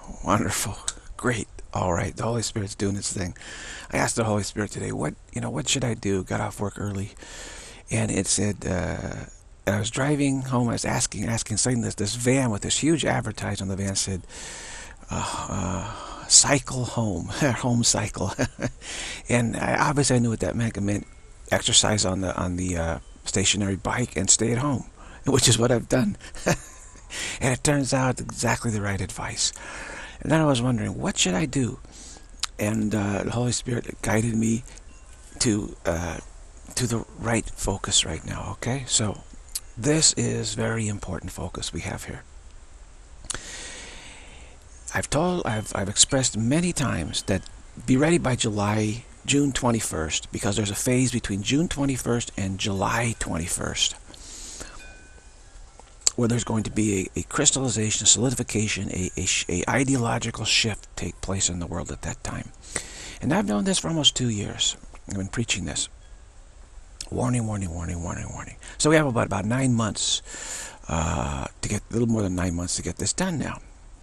Wonderful. Great. All right. The Holy Spirit's doing its thing. I asked the Holy Spirit today, what should I do? Got off work early, and it said, and I was driving home. I was asking, saying this van with this huge advertisement on the van said, cycle home, home cycle. And obviously I knew what that meant. It meant exercise on the stationary bike and stay at home, which is what I've done. And it turns out exactly the right advice. And then I was wondering, what should I do? And the Holy Spirit guided me to the right focus right now. Okay, so this is very important focus we have here. I've expressed many times that be ready by June 21st, because there's a phase between June 21st and July 21st where there's going to be a crystallization, a solidification, a ideological shift take place in the world at that time. And I've known this for almost 2 years. I've been preaching this. Warning, warning, warning, warning, warning. So we have about 9 months to get, a little more than 9 months to get this done now.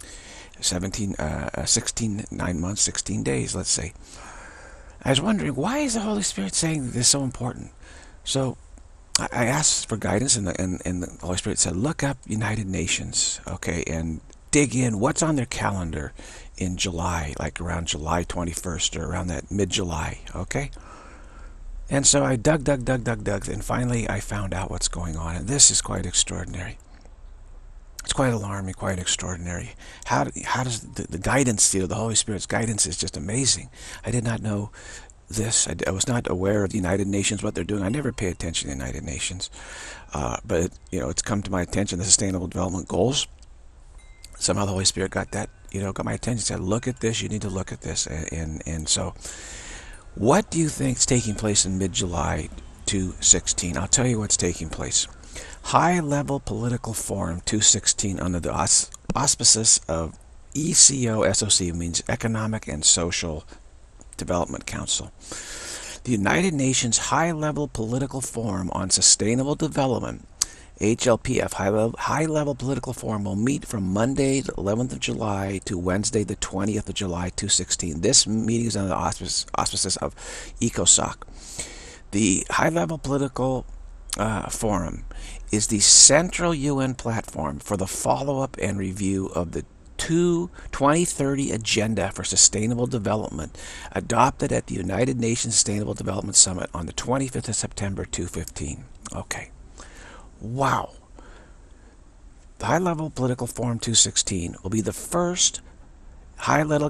9 months, 16 days, let's say. I was wondering, why is the Holy Spirit saying this is so important? So I asked for guidance, and the Holy Spirit said, look up United Nations, okay, and dig in what's on their calendar in July, like around July 21st or around that mid-July, okay? And so I dug, and finally I found out what's going on, and this is quite extraordinary. It's quite alarming, quite extraordinary. How does the guidance, the Holy Spirit's guidance is just amazing. I did not know this. I was not aware of the United Nations, what they're doing. I never pay attention to the United Nations. But it's come to my attention, the Sustainable Development Goals. Somehow the Holy Spirit got that, got my attention, said, look at this, you need to look at this. And so, what do you think is taking place in mid-July 2016? I'll tell you what's taking place. High-Level Political Forum 216 under the auspices of ECO-SOC, means Economic and Social Development Council. The United Nations High-Level Political Forum on Sustainable Development, HLPF, High-Level Political Forum, will meet from Monday, the 11th of July to Wednesday, the 20th of July, 2016. This meeting is under the auspices of ECOSOC. The High-Level Political Forum is the central UN platform for the follow-up and review of the 2030 Agenda for Sustainable Development, adopted at the United Nations Sustainable Development Summit on the 25th of September 2015. Okay. Wow. The High-Level Political Forum 216 will be the first high-level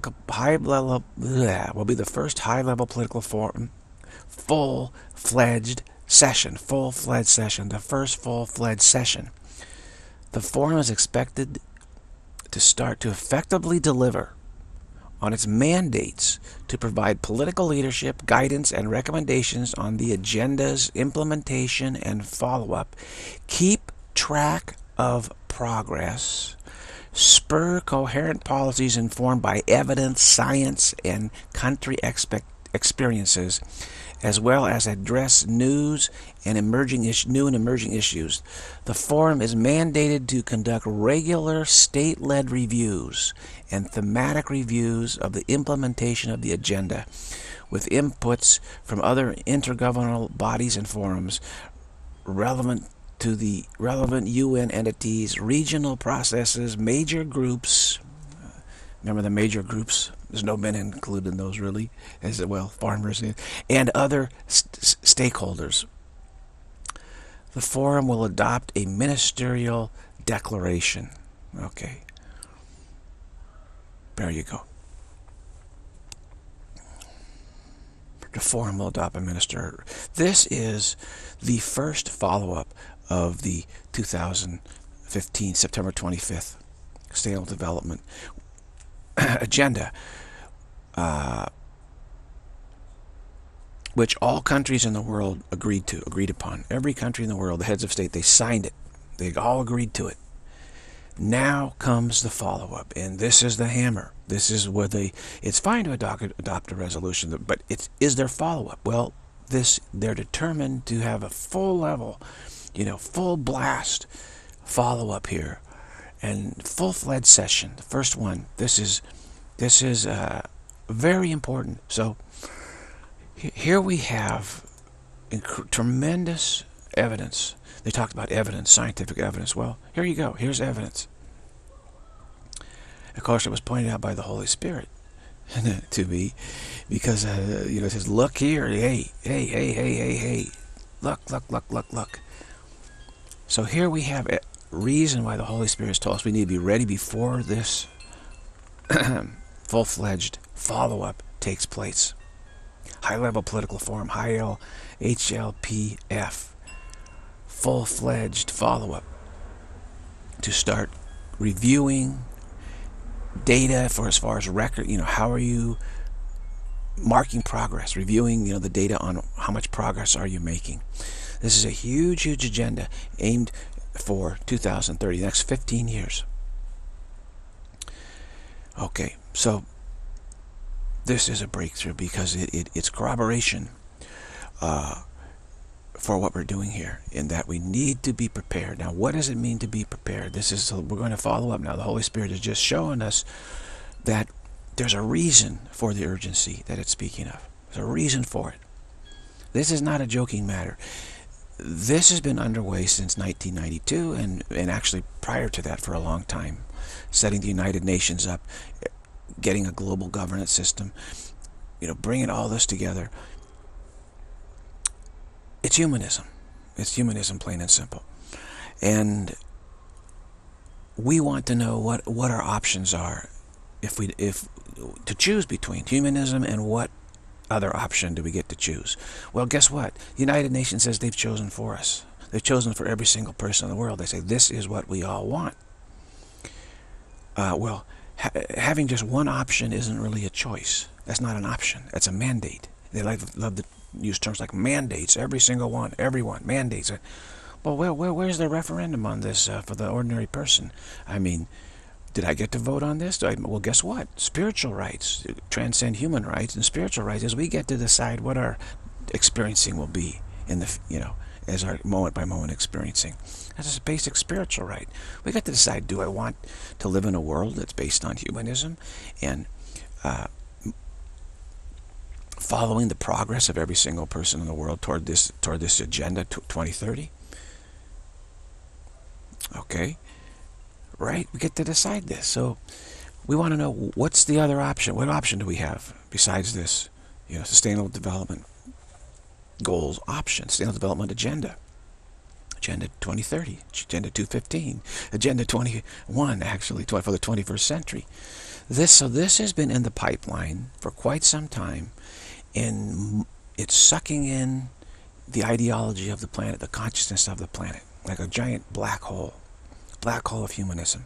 political forum, full-fledged session, the first full-fledged session. The forum is expected to start to effectively deliver on its mandates to provide political leadership, guidance, and recommendations on the agenda's implementation and follow-up, keep track of progress, spur coherent policies informed by evidence, science, and country experiences, as well as address new and emerging issues. The forum is mandated to conduct regular state-led reviews and thematic reviews of the implementation of the agenda, with inputs from other intergovernmental bodies and forums relevant to the relevant UN entities, regional processes, major groups. Remember the major groups? There's no men included in those, really, as well, farmers and other stakeholders. The forum will adopt a ministerial declaration. Okay. There you go. The forum will adopt a ministerial. This is the first follow-up of the 2015, September 25th, Sustainable Development Agenda, which all countries in the world agreed upon. Every country in the world, the heads of state, they signed it. They all agreed to it. Now comes the follow-up, and this is the hammer. This is where it's fine to adopt a resolution, but is there follow-up? Well, they're determined to have a full level, full blast follow-up here. And full-fledged session, the first one. This is very important. So here we have tremendous evidence. They talked about evidence, scientific evidence. Well, here you go. Here's evidence. Of course, it was pointed out by the Holy Spirit to me, because it says, "Look here, hey, look." So here we have a reason why the Holy Spirit has told us we need to be ready before this full-fledged follow-up takes place. High-level political forum, HLPF, full-fledged follow-up to start reviewing data for as far as record. How are you marking progress, reviewing the data on how much progress are you making. This is a huge agenda aimed for 2030, the next 15 years. Okay, so this is a breakthrough because it's corroboration for what we're doing here, in that we need to be prepared. Now, what does it mean to be prepared? We're going to follow up now. The Holy Spirit is just showing us that there's a reason for the urgency that it's speaking of. There's a reason for it. This is not a joking matter. This has been underway since 1992, and actually prior to that for a long time. Setting the United Nations up, getting a global governance system, bringing all this together. It's humanism. It's humanism, plain and simple. And we want to know what our options are if to choose between humanism and what other option do we get to choose. Well, guess what? The United Nations says they've chosen for us. They've chosen for every single person in the world. They say this is what we all want. Well, having just one option isn't really a choice. That's not an option. That's a mandate. They love to use terms like mandates. Every single one, everyone, mandates. Well, where's the referendum on this for the ordinary person? I mean, did I get to vote on this? Well, guess what? Spiritual rights transcend human rights, and spiritual rights is we get to decide what our experiencing will be in the, as our moment-by-moment experiencing. That's a basic spiritual right. We get to decide, do I want to live in a world that's based on humanism and following the progress of every single person in the world toward this agenda 2030? Okay, right? We get to decide this. So we want to know, what's the other option? What option do we have besides this? Sustainable development goals option, sustainable development agenda. Agenda 2030, Agenda 215, Agenda 21, actually, for the 21st century. This has been in the pipeline for quite some time, and it's sucking in the ideology of the planet, the consciousness of the planet, like a giant black hole of humanism.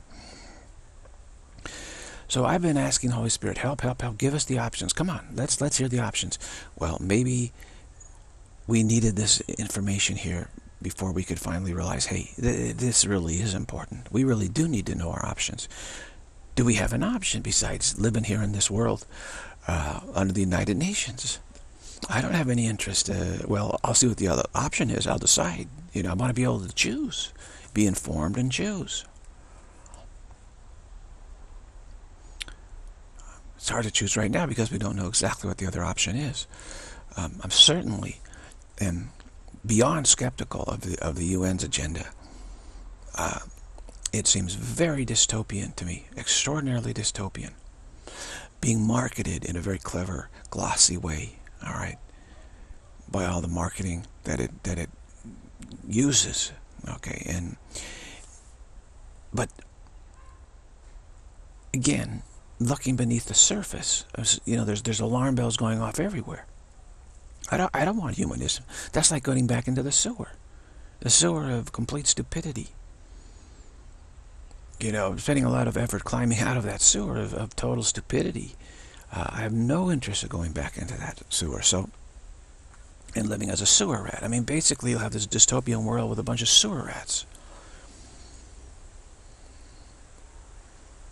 So I've been asking the Holy Spirit, help, give us the options. Come on, let's hear the options. Well, maybe we needed this information here before we could finally realize, hey, this really is important. We really do need to know our options. Do we have an option besides living here in this world under the United Nations? I don't have any interest. Well, I'll see what the other option is. I'll decide. I want to be able to choose, be informed and choose. It's hard to choose right now because we don't know exactly what the other option is. I'm certainly beyond skeptical of the UN's agenda. It seems very dystopian to me, extraordinarily dystopian, being marketed in a very clever, glossy way. All right, by all the marketing that it uses. Okay, but again, looking beneath the surface, there's alarm bells going off everywhere. I don't want humanism. That's like going back into the sewer of complete stupidity. Spending a lot of effort climbing out of that sewer of total stupidity. I have no interest in going back into that sewer. And living as a sewer rat. I mean, basically, you'll have this dystopian world with a bunch of sewer rats.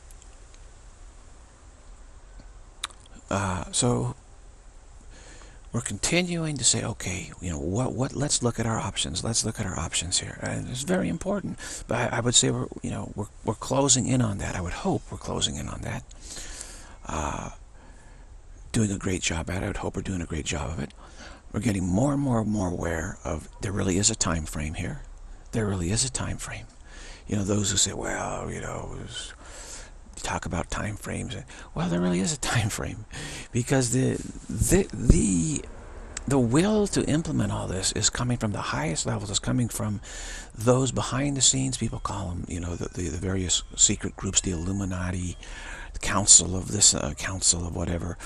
So we're continuing to say, okay, what? Let's look at our options. Let's look at our options here, and it's very important. But I would say we're closing in on that. I would hope we're closing in on that. Doing a great job at it. I would hope we're doing a great job of it. We're getting more and more and more aware of there really is a time frame here. There really is a time frame. Those who say, well, talk about time frames. Well, there really is a time frame, because the will to implement all this is coming from the highest levels. It's coming from those behind the scenes. People call them, the various secret groups, the Illuminati, the council of this, council of whatever,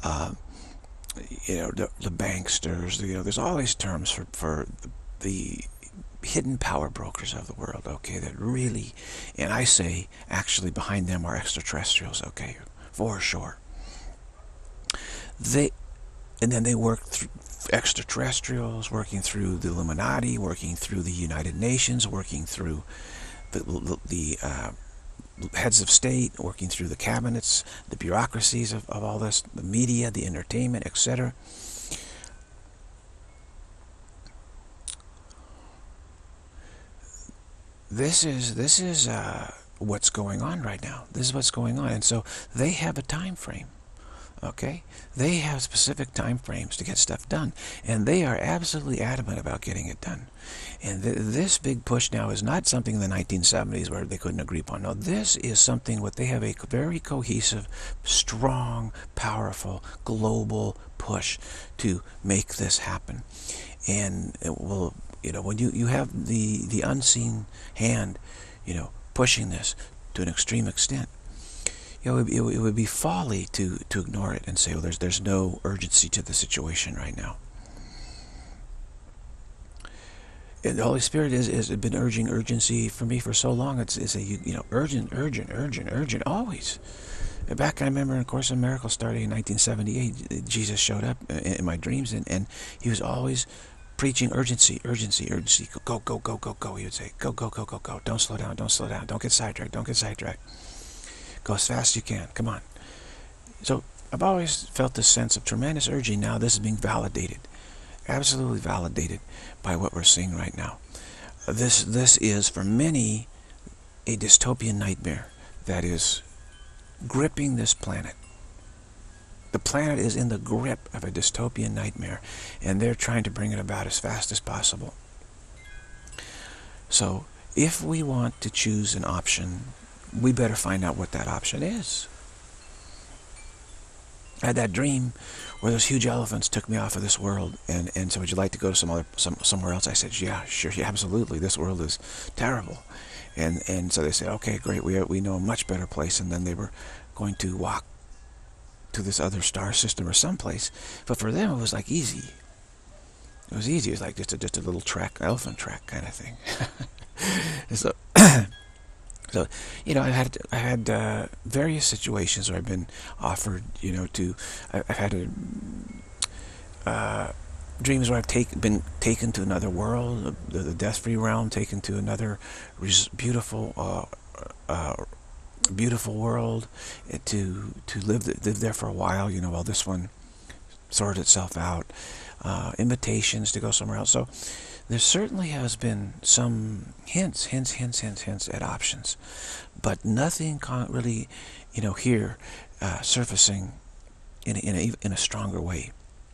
the banksters. There's all these terms for the hidden power brokers of the world, okay, that really, and I say, actually behind them are extraterrestrials, okay, for sure. And then they work through extraterrestrials, working through the Illuminati, working through the United Nations, working through the heads of state, working through the cabinets, the bureaucracies of all this, the media, the entertainment, etc. This is what's going on right now. This is what's going on, and so they have a time frame. Okay, they have specific time frames to get stuff done, and they are absolutely adamant about getting it done. And this big push now is not something in the 1970s where they couldn't agree upon. No, this is something what they have a very cohesive, strong, powerful, global push to make this happen. And it will, when you have the unseen hand, pushing this to an extreme extent, it would be folly to ignore it and say, well, there's no urgency to the situation right now. And the Holy Spirit has been urging urgency for me for so long. It's urgent, always. Back, I remember in Course in Miracles starting in 1978, Jesus showed up in my dreams, and he was always preaching urgency. Go. He would say, go. Don't slow down. Don't get sidetracked. Go as fast as you can. Come on. So I've always felt this sense of tremendous urging. Now this is being validated, absolutely validated by what we're seeing right now. This is for many a dystopian nightmare that is gripping this planet. The planet is in the grip of a dystopian nightmare, and they're trying to bring it about as fast as possible. So if we want to choose an option, we better find out what that option is. I had that dream where those huge elephants took me off of this world, and so would you like to go to somewhere else? I said, yeah, sure, yeah, absolutely. This world is terrible. And so they said, okay, great, we know a much better place, and then they were going to walk to this other star system or someplace. But for them, it was like easy. It was easy. It was like just a little trek, elephant trek kind of thing. So, so I had various situations where I've been offered, I've had dreams where I've been taken to another world, the death-free realm, taken to another beautiful world, to live there for a while, while this one sorted itself out. Invitations to go somewhere else. So there certainly has been some hints at options, but nothing really, here surfacing in a stronger way.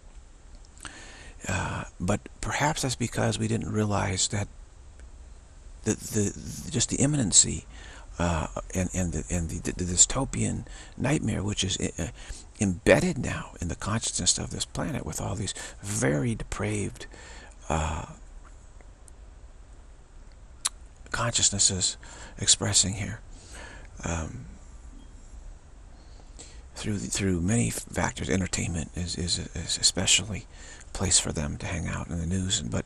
But perhaps that's because we didn't realize that just the imminency and the dystopian nightmare, which is embedded now in the consciousness of this planet, with all these very depraved consciousnesses expressing here, through many factors. Entertainment is especially a place for them to hang out in the news, but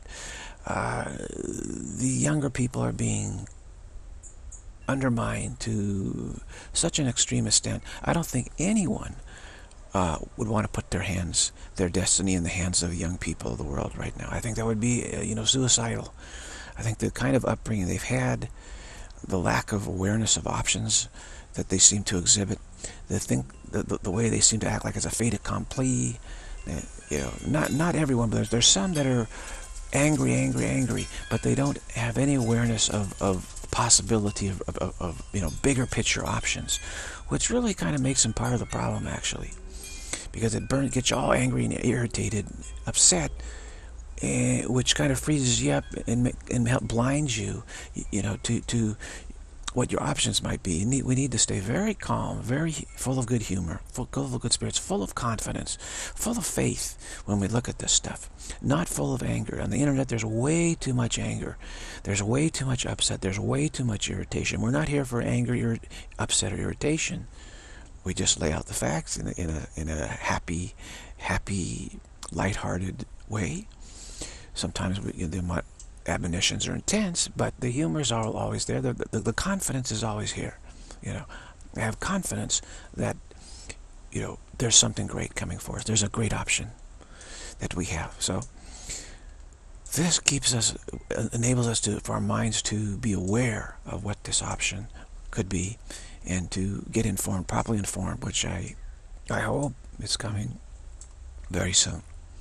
the younger people are being undermined to such an extreme extent. I don't think anyone would want to put their destiny in the hands of young people of the world right now. I think that would be, suicidal. I think the kind of upbringing they've had, the lack of awareness of options that they seem to exhibit, the way they seem to act like it's a fait accompli, You know, not everyone, but there's some that are angry, but they don't have any awareness of possibility of you know, bigger picture options, which really kind of makes them part of the problem, actually, because it gets you all angry and irritated, upset, which kind of freezes you up and help blinds you, you know, to what your options might be. We need to stay very calm, very full of good humor, full of good spirits, full of confidence, full of faith when we look at this stuff. Not full of anger. On the internet, there's way too much anger. There's way too much upset. There's way too much irritation. We're not here for anger, upset, or irritation. We just lay out the facts in a happy, lighthearted way. Sometimes the admonitions are intense, but the humor is always there. The confidence is always here. You know, I have confidence that, you know, there's something great coming for us. There's a great option that we have. So this enables us for our minds to be aware of what this option could be, and to get informed, properly informed, which I hope is coming very soon.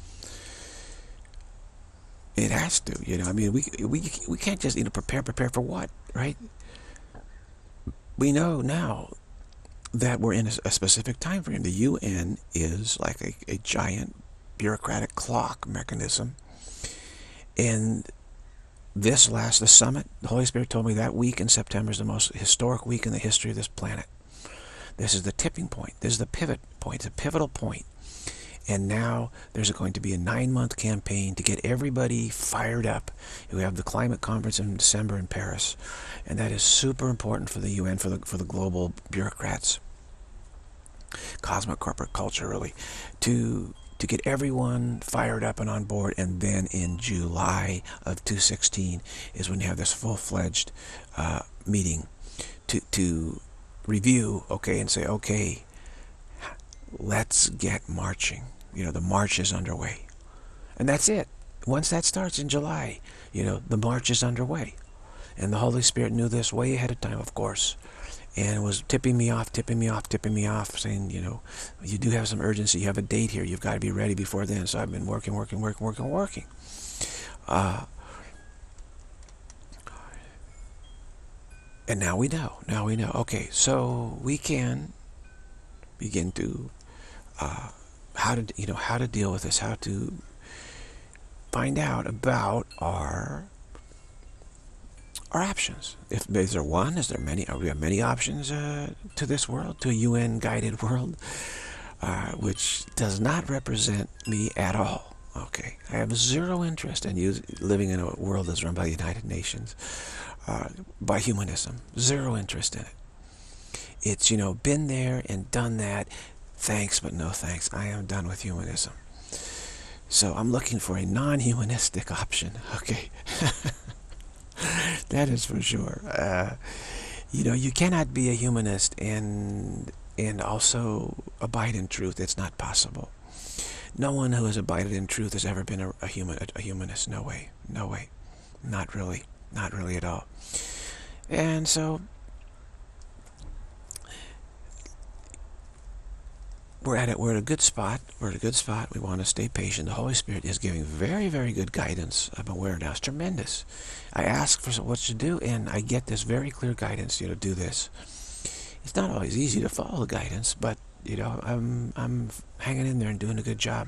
It has to, you know. I mean, we can't just, you know, prepare for what, right? We know now that we're in a specific time frame. The UN is like a giant bureaucratic clock mechanism, and the summit, the Holy Spirit told me that week in September is the most historic week in the history of this planet. This is the tipping point. This is the pivot point, the pivotal point. And now there's going to be a 9-month campaign to get everybody fired up. We have the climate conference in December in Paris, and that is super important for the UN, for the global bureaucrats, cosmic corporate culture, really, to get everyone fired up and on board. And then in July of 2016 is when you have this full-fledged meeting to review, okay, and say, okay, let's get marching. You know, the march is underway. And that's it. Once that starts in July, you know, the march is underway. And the Holy Spirit knew this way ahead of time, of course, and was tipping me off, saying, you know, you do have some urgency. You have a date here. You've got to be ready before then. So I've been working. And now we know. Okay, so we can begin to how to deal with this, how to find out about our options. Is there one? Is there many? We have many options to this world, to a UN-guided world, which does not represent me at all. Okay, I have zero interest in living in a world that's run by the United Nations, by humanism. Zero interest in it. It's, you know, been there and done that. Thanks, but no thanks. I am done with humanism. So I'm looking for a non-humanistic option. Okay. That is for sure. You know, you cannot be a humanist and also abide in truth. It's not possible. No one who has abided in truth has ever been a humanist. No way. Not really at all. And so we're at a good spot. We want to stay patient. The Holy Spirit is giving very, very good guidance. I'm aware now. It's tremendous. I ask for what to do, and I get this very clear guidance. You know, do this. It's not always easy to follow the guidance, but you know, I'm hanging in there and doing a good job.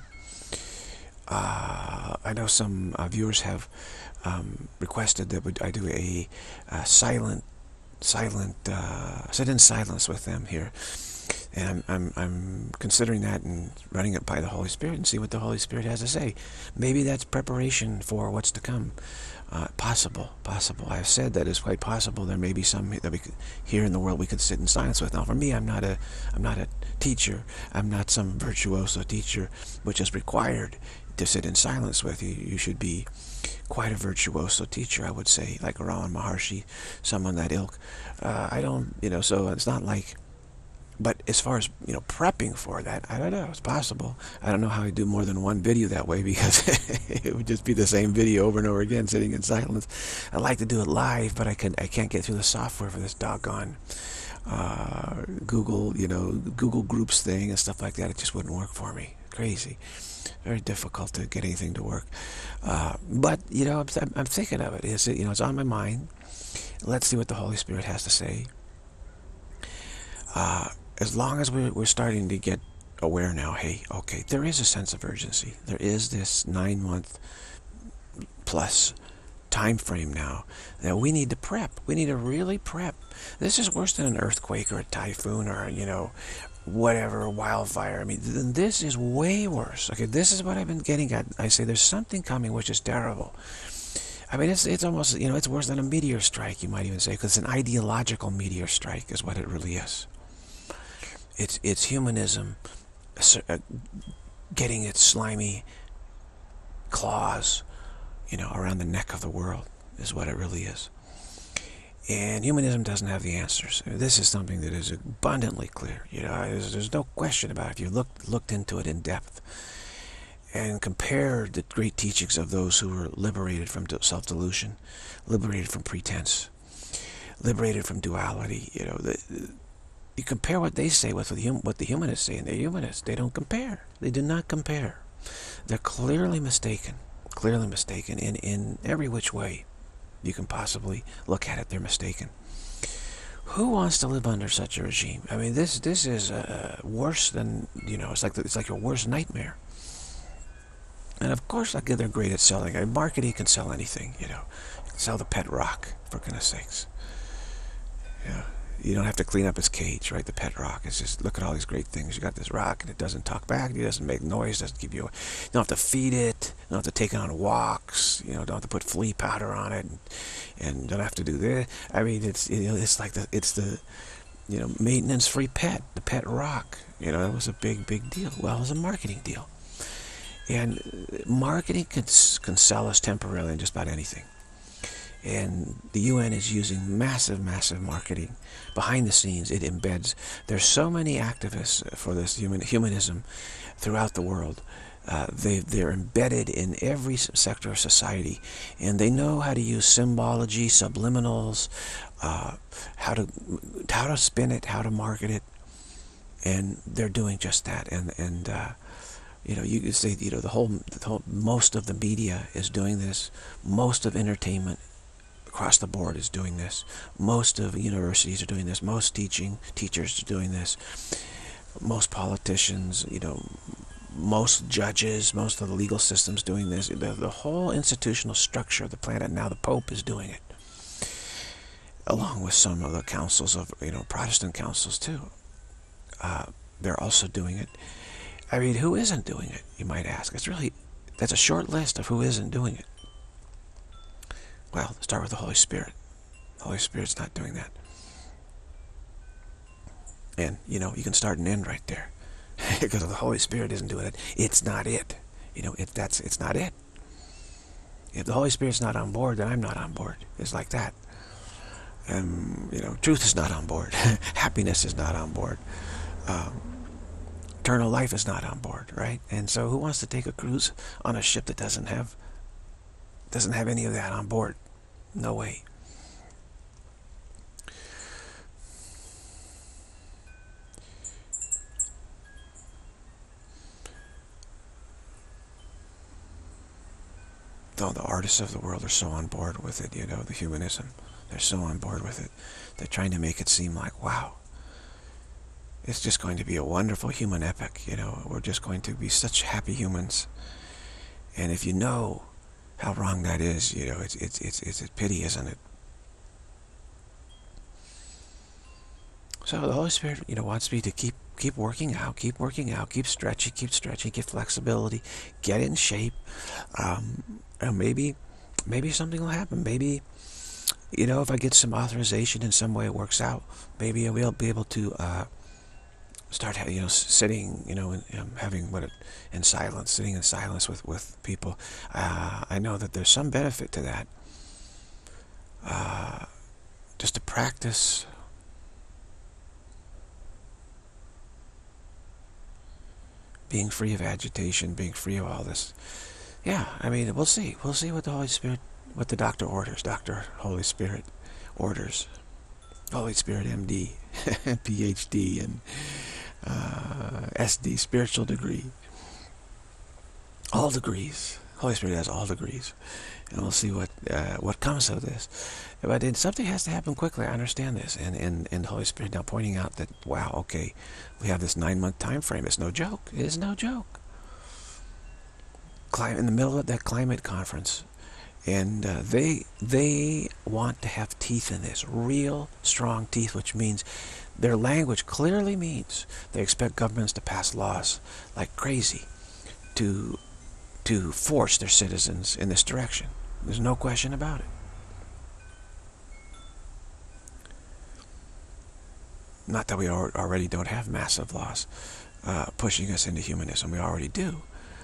I know some viewers have requested that I do a silent sit in silence with them here. And I'm considering that and running it by the Holy Spirit and see what the Holy Spirit has to say. Maybe that's preparation for what's to come. Possible. I've said that it's quite possible there may be some that we could, here in the world, we could sit in silence with. Now, for me, I'm not a teacher. I'm not some virtuoso teacher, which is required to sit in silence with. You should be quite a virtuoso teacher, I would say, like Raman Maharshi, someone that ilk. I don't, you know, so it's not like. But as far as, you know, prepping for that, I don't know. It's possible. I don't know how I do more than one video that way, because it would just be the same video over and over again, sitting in silence. I like to do it live, but I can't get through the software for this doggone Google, you know, Google Groups thing and stuff like that. It just wouldn't work for me. crazy. Very difficult to get anything to work. But, I'm thinking of it. It's on my mind. Let's see what the Holy Spirit has to say. As long as we're starting to get aware now, hey, okay, there is a sense of urgency. There is this 9-month plus time frame now that we need to prep. We need to really prep. This is worse than an earthquake or a typhoon or, whatever, a wildfire. I mean, this is way worse. Okay, this is what I've been getting at. I say there's something coming which is terrible. I mean, it's almost, it's worse than a meteor strike, you might even say, because it's an ideological meteor strike is what it really is. It's humanism getting its slimy claws, around the neck of the world is what it really is. And humanism doesn't have the answers. This is something that is abundantly clear. There's no question about it. If you looked into it in depth and compared the great teachings of those who were liberated from self-delusion, liberated from pretense, liberated from duality, you compare what they say with what the humanists say, and they're humanists. They don't compare. They do not compare. They're clearly mistaken in every which way you can possibly look at it. They're mistaken. Who wants to live under such a regime? I mean, this is worse than, it's like your worst nightmare. And of course, they're great at selling. Marketing can sell anything, You can sell the pet rock, for goodness sakes. Yeah. You don't have to clean up its cage, right? The pet rock. It's just, look at all these great things. You got this rock, and it doesn't talk back. It doesn't make noise. Doesn't give you. You don't have to feed it. You don't have to take it on walks. Don't have to put flea powder on it, and don't have to do this. I mean, it's like the maintenance-free pet, the pet rock. It was a big deal. Well, it was a marketing deal, and marketing can sell us temporarily in just about anything. And the UN is using massive marketing behind the scenes. It embeds. There's so many activists for this humanism throughout the world. They're embedded in every sector of society, and they know how to use symbology, subliminals, how to spin it, how to market it, and they're doing just that. And you could say the whole most of the media is doing this. Most of entertainment across the board is doing this. Most of universities are doing this. Most teachers are doing this. Most politicians, most judges, most of the legal systems doing this. The whole institutional structure of the planet, now the Pope is doing it, along with some of the councils of, Protestant councils too. They're also doing it. I mean, who isn't doing it, you might ask? That's a short list of who isn't doing it. Well, start with the Holy Spirit. The Holy Spirit's not doing that. And, you can start and end right there. Because if the Holy Spirit isn't doing it, it's not it. It's not it. If the Holy Spirit's not on board, then I'm not on board. It's like that. Truth is not on board. Happiness is not on board. Eternal life is not on board, right? And so who wants to take a cruise on a ship that doesn't have any of that on board? No way. Though the artists of the world are so on board with it, the humanism, they're so on board with it. They're trying to make it seem like, wow, it's just going to be a wonderful human epic, We're just going to be such happy humans. And if you know how wrong that is, it's a pity, isn't it? So the Holy Spirit, wants me to keep working out, keep stretching, get flexibility, get in shape. And maybe something will happen. Maybe, if I get some authorization in some way, it works out. Maybe I will be able to start, sitting, having in silence, sitting in silence with people. I know that there's some benefit to that. Just to practice being free of agitation, being free of all this. Yeah, I mean, we'll see. We'll see what the Holy Spirit, what the doctor orders. Dr. Holy Spirit orders. Holy Spirit MD, PhD, and SD, spiritual degree. All degrees. Holy Spirit has all degrees. And we'll see what comes of this. But something has to happen quickly. I understand this. And the Holy Spirit now pointing out that, wow, okay, we have this 9-month time frame. It's no joke. It is no joke. In the middle of that climate conference, and they want to have teeth in this, real strong teeth, which means their language clearly means they expect governments to pass laws like crazy to force their citizens in this direction. There's no question about it. Not that we already don't have massive laws pushing us into humanism. We already do.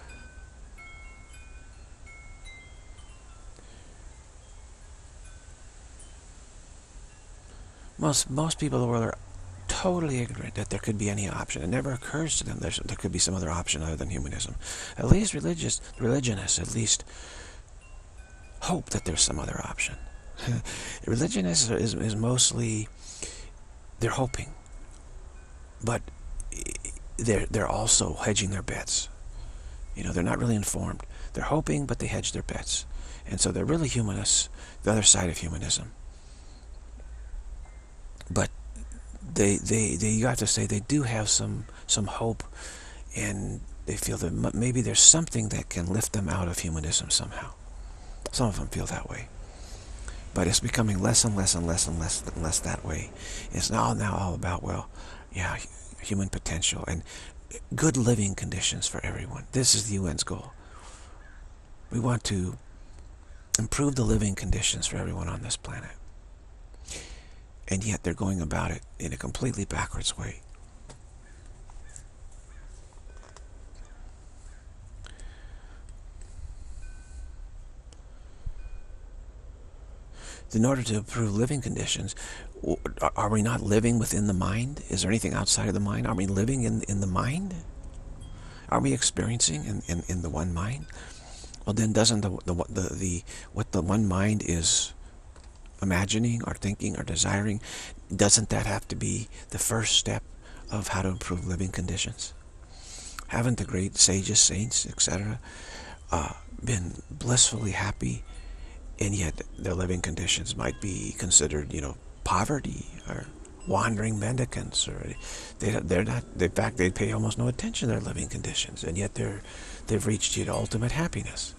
Most people in the world are totally ignorant that there could be any option. It never occurs to them there could be some other option other than humanism. At least religionists at least hope that there's some other option. Religionists is mostly, they're hoping, but they're also hedging their bets. You know, they're not really informed. They're hoping, but they hedge their bets. And so they're really humanists, the other side of humanism. But you have to say they do have some hope, and they feel that maybe there's something that can lift them out of humanism somehow. Some of them feel that way. But it's becoming less and less and less and less and less that way. It's now all about, well, yeah, human potential and good living conditions for everyone. This is the UN's goal. We want to improve the living conditions for everyone on this planet. And yet they're going about it in a completely backwards way. In order to improve living conditions, are we not living within the mind? Is there anything outside of the mind? Are we living in the mind? Are we experiencing in the one mind? Well, then doesn't what the one mind is imagining or thinking or desiring, doesn't that have to be the first step of how to improve living conditions? Haven't the great sages, saints, etc., been blissfully happy, and yet their living conditions might be considered, poverty or wandering mendicants, or they're not. In fact, they pay almost no attention to their living conditions, and yet they've reached ultimate happiness.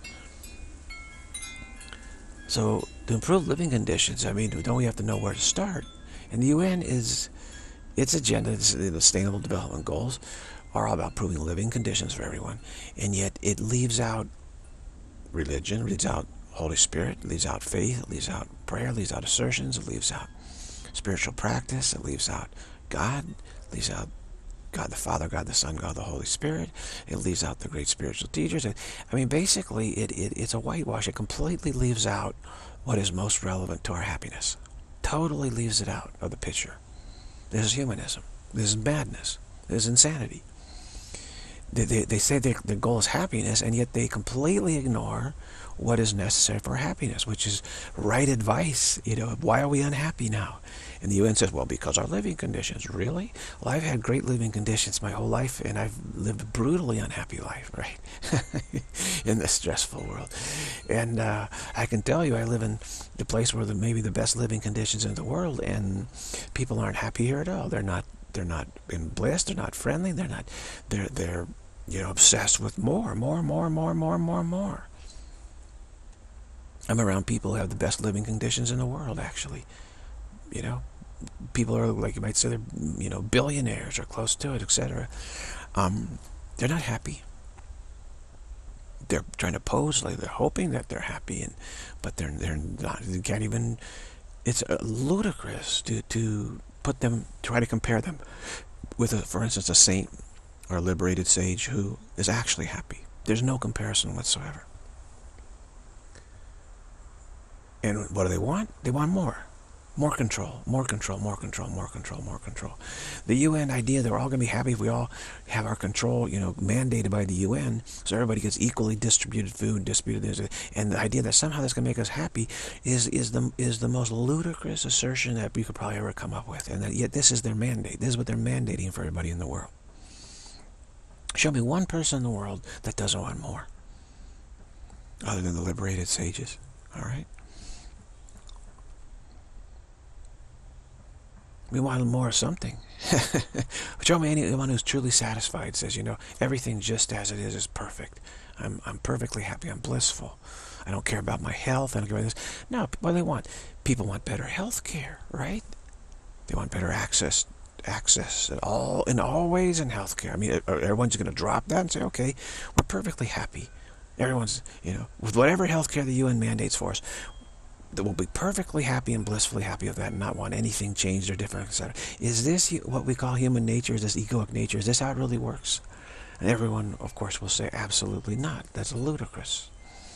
So to improve living conditions, don't we have to know where to start? And the UN its agenda, the Sustainable Development Goals, are all about improving living conditions for everyone, and yet it leaves out religion, leaves out Holy Spirit, it leaves out faith, it leaves out prayer, it leaves out assertions, it leaves out spiritual practice, it leaves out God, it leaves out God the Father, God the Son, God the Holy Spirit. It leaves out the great spiritual teachers. Basically, it's a whitewash. It completely leaves out what is most relevant to our happiness. Totally leaves it out of the picture. This is humanism. This is madness. This is insanity. They say their goal is happiness, and yet they completely ignore what is necessary for happiness, which is right advice. Why are we unhappy now? And the UN says, well, because our living conditions. Really? Well, I've had great living conditions my whole life, and I've lived a brutally unhappy life, right? In this stressful world. And I can tell you, I live in the place where maybe the best living conditions in the world, and people aren't happy here at all. They're not in bliss. They're not friendly. They're obsessed with more. I'm around people who have the best living conditions in the world, actually. People are, like you might say, they're, billionaires or close to it, etc. They're not happy. They're trying to pose like they're hoping that they're happy, but they're not. They can't even. It's ludicrous to try to compare them with, for instance, a saint or a liberated sage who is actually happy. There's no comparison whatsoever. And what do they want? They want more. More control, more control, more control, more control, more control. The UN idea that we're all going to be happy if we all have our control, mandated by the UN, so everybody gets equally distributed food, and the idea that somehow that's going to make us happy is the most ludicrous assertion that we could probably ever come up with. And that yet this is their mandate. This is what they're mandating for everybody in the world. Show me one person in the world that doesn't want more. other than the liberated sages. All right? We want more of something. Show me anyone who's truly satisfied, says, you know, everything just as it is perfect. I'm perfectly happy. I'm blissful. I don't care about my health. I don't care about this. No, what do they want? People want better health care, right? They want better access in all ways in health care. I mean, everyone's going to drop that and say, okay, we're perfectly happy. Everyone's, you know, with whatever health care the UN mandates for us, that will be perfectly happy and blissfully happy with that and not want anything changed or different, etc. Is this what we call human nature? Is this egoic nature? Is this how it really works? And everyone, of course, will say, absolutely not. That's ludicrous.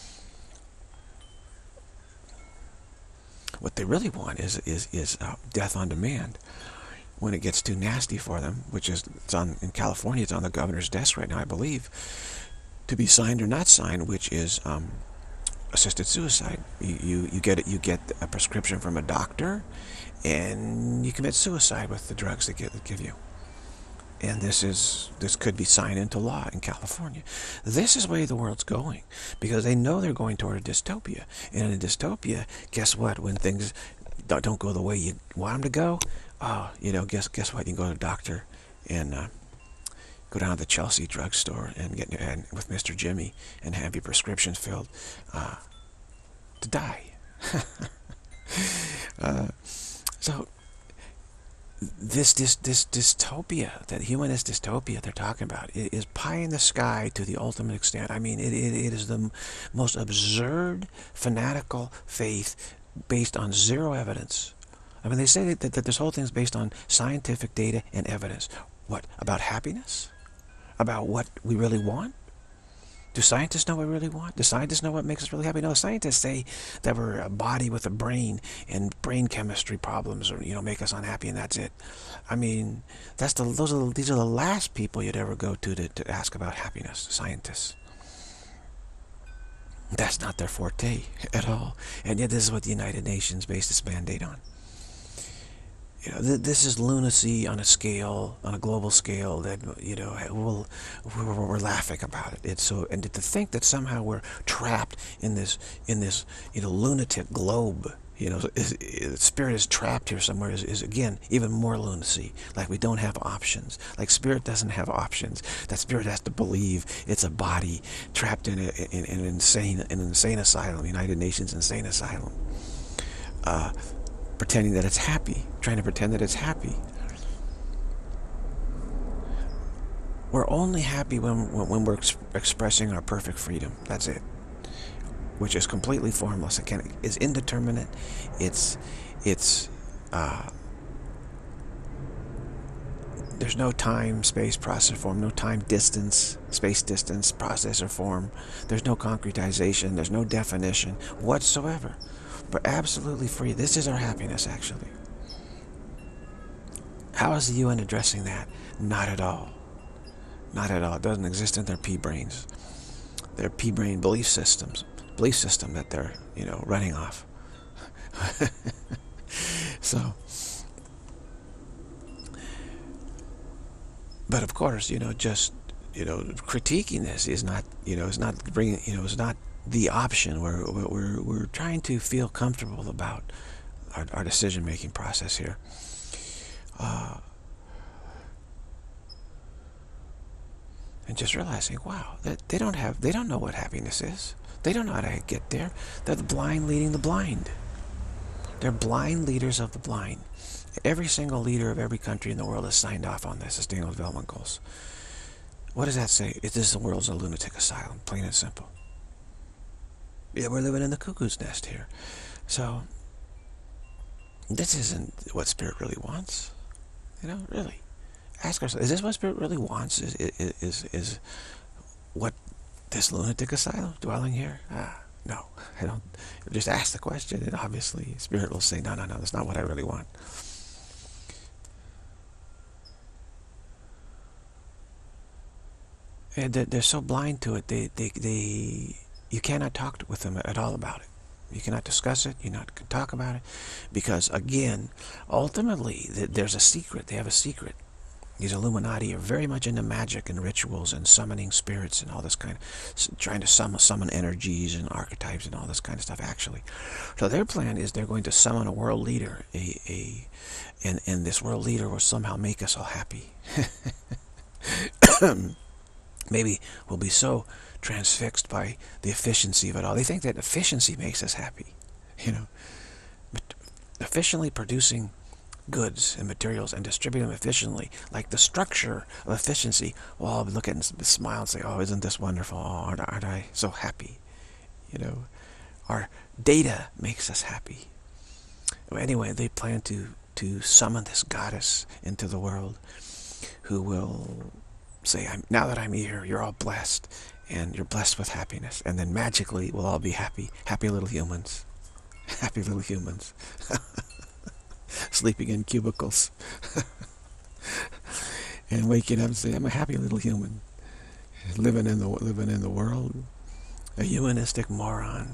What they really want is death on demand. When it gets too nasty for them, which is in California, it's on the governor's desk right now, I believe, to be signed or not signed, which is assisted suicide. You get a prescription from a doctor, and you commit suicide with the drugs they give you. And this could be signed into law in California. This is the way the world's going, because they know they're going toward a dystopia. And in a dystopia, guess what? When things don't go the way you want them to go, you know, guess what? You can go to the doctor and go down to the Chelsea drugstore and with Mr. Jimmy and have your prescriptions filled to die. So this dystopia, that humanist dystopia they're talking about, is pie in the sky to the ultimate extent. I mean, it is the most absurd, fanatical faith based on zero evidence. I mean, they say that this whole thing is based on scientific data and evidence. What? About happiness? About what we really want? Do scientists know what we really want? Do scientists know what makes us really happy? No, scientists say that we're a body with a brain, and brain chemistry problems, or, you know, make us unhappy, and that's it. I mean, these are the last people you'd ever go to ask about happiness. Scientists. That's not their forte at all. And yet, this is what the United Nations based its mandate on. You know, this is lunacy on a global scale that, you know, we're laughing about it. It's so, and to think that somehow we're trapped in this, you know, lunatic globe, you know, spirit is trapped here somewhere is again even more lunacy. Like we don't have options. Like spirit doesn't have options. That spirit has to believe it's a body trapped in an insane asylum, United Nations insane asylum. Pretending that it's happy, trying to pretend that it's happy. We're only happy when we're expressing our perfect freedom. That's it. Which is completely formless. It's indeterminate. It's there's no time, space, process, form. No time, distance, space, distance, process, or form. There's no concretization. There's no definition whatsoever. We're absolutely free. This is our happiness, actually. How is the UN addressing that? Not at all. Not at all. It doesn't exist in their pea-brains. Their pea-brain belief system that they're, you know, running off. So, but of course, you know, just, you know, critiquing this is not, you know, is not bringing, you know, is not the option. We're trying to feel comfortable about our decision-making process here. And just realizing, wow, that they don't know what happiness is. They don't know how to get there. They're the blind leading the blind. They're blind leaders of the blind. Every single leader of every country in the world has signed off on the Sustainable Development Goals. What does that say? The world's a lunatic asylum, plain and simple. Yeah, we're living in the cuckoo's nest here. So, this isn't what Spirit really wants. You know, really. Ask ourselves, is this what Spirit really wants? Is what this lunatic asylum dwelling here? No, I don't. Just ask the question, and obviously Spirit will say, no, that's not what I really want. And they're so blind to it, you cannot talk with them at all about it. You cannot discuss it. You cannot talk about it, because again, ultimately, there's a secret. They have a secret. These Illuminati are very much into magic and rituals and summoning spirits and all this kind of, trying to summon energies and archetypes and all this kind of stuff, actually. So their plan is they're going to summon a world leader, and this world leader will somehow make us all happy. Maybe we'll be so transfixed by the efficiency of it all. They think that efficiency makes us happy, you know. But efficiently producing goods and materials and distribute them efficiently, like the structure of efficiency, well, I'll look at it and smile and say, oh, isn't this wonderful? Oh, aren't I so happy? You know, our data makes us happy. Well, anyway, they plan to summon this goddess into the world who will say, now that I'm here, you're all blessed, and you're blessed with happiness. And then magically, we'll all be happy. Happy little humans. Happy little humans. Sleeping in cubicles. And waking up and saying, I'm a happy little human. Living in the world. A humanistic moron.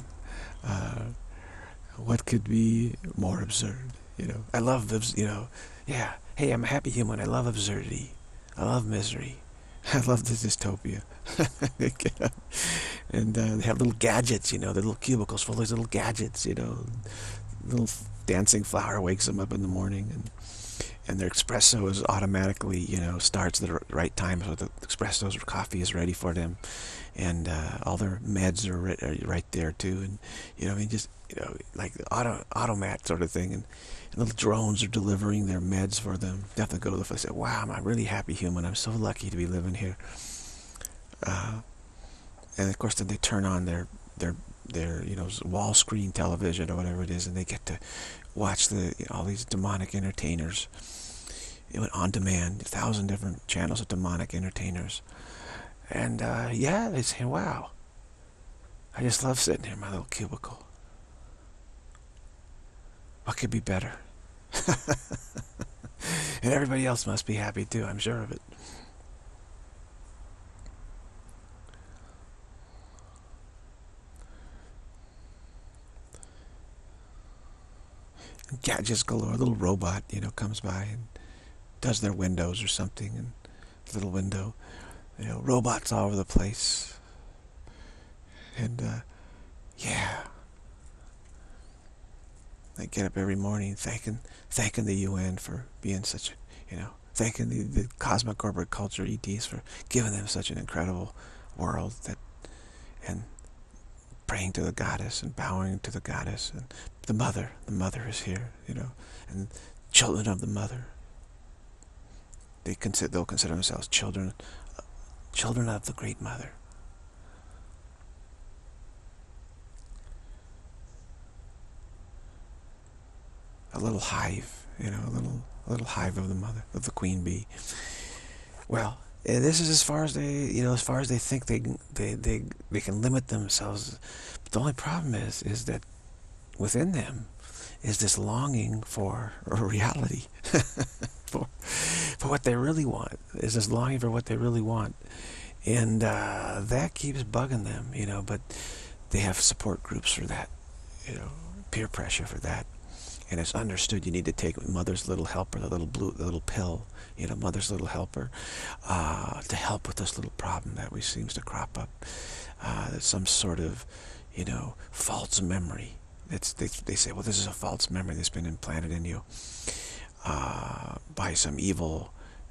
What could be more absurd? You know, I love, yeah. Hey, I'm a happy human. I love absurdity. I love misery. I love the dystopia. They get up and they have little gadgets, the little cubicles full of these little gadgets, Little dancing flower wakes them up in the morning, and their espresso is automatically, starts at the right time, so the espresso's coffee is ready for them, and all their meds are right there too, and just like the automat sort of thing, and little drones are delivering their meds for them. They have to go to the place. Say, wow, I'm a really happy human. I'm so lucky to be living here. And of course, then they turn on their wall screen television or whatever it is, and they get to watch all these demonic entertainers. On demand, 1,000 different channels of demonic entertainers. And yeah, they say, wow, I just love sitting here in my little cubicle. What could be better? And everybody else must be happy too, I'm sure of it. Gadgets galore. A little robot, comes by and does their windows or something, and a little window, robots all over the place. And yeah, they get up every morning thanking the UN for being such, thanking the cosmic corporate culture ETs for giving them such an incredible world, and praying to the goddess and bowing to the goddess, and the mother is here, and children of the mother. They'll consider themselves children of the great mother. A little hive, a little hive of the mother, of the queen bee. Well, this is as far as they think they can limit themselves. But the only problem is that within them is this longing for a reality, for what they really want. Is this longing for what they really want, and that keeps bugging them, But they have support groups for that, peer pressure for that. And it's understood you need to take Mother's Little Helper, the little pill, Mother's Little Helper, to help with this little problem that seems to crop up. Some sort of, false memory. They say, well, this is a false memory that's been implanted in you by some evil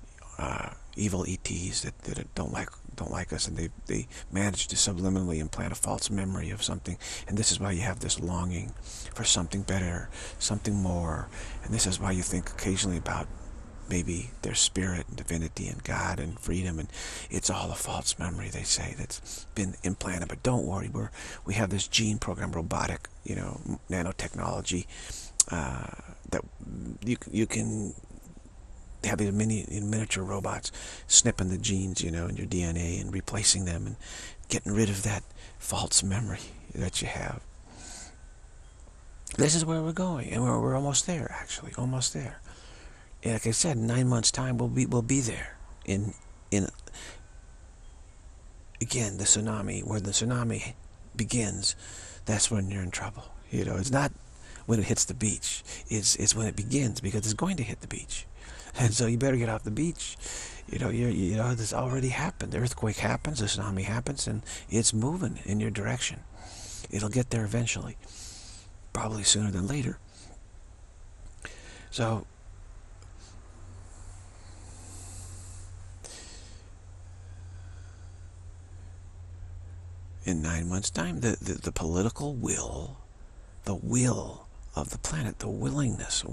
ETs that don't like us, and they manage to subliminally implant a false memory of something, and this is why you have this longing for something better, something more, and this is why you think occasionally about maybe their spirit and divinity and God and freedom, and it's all a false memory, they say, that's been implanted. But don't worry, we have this gene program, robotic, nanotechnology, that you can have these miniature robots snipping the genes, in your DNA and replacing them and getting rid of that false memory that you have. This is where we're going, and we're almost there, actually, almost there. And like I said, in 9 months' time, we'll be there. In again, the tsunami, where the tsunami begins, that's when you're in trouble. It's not when it hits the beach. It's when it begins, because it's going to hit the beach. And so you better get off the beach. You know, this already happened. The earthquake happens, the tsunami happens, and it's moving in your direction. It'll get there eventually, probably sooner than later. So in 9 months' time, the political will, the will of the planet, the willingness,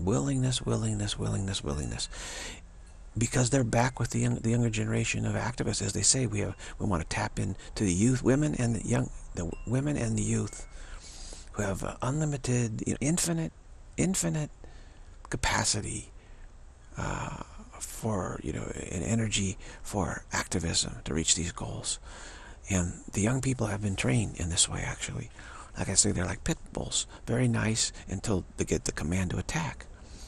because they're back with the younger generation of activists, as they say. We want to tap into the youth, women and the women and the youth, who have unlimited, infinite capacity for, an energy for activism to reach these goals. And the young people have been trained in this way, actually. Like I say, they're like pit bulls, very nice until they get the command to attack.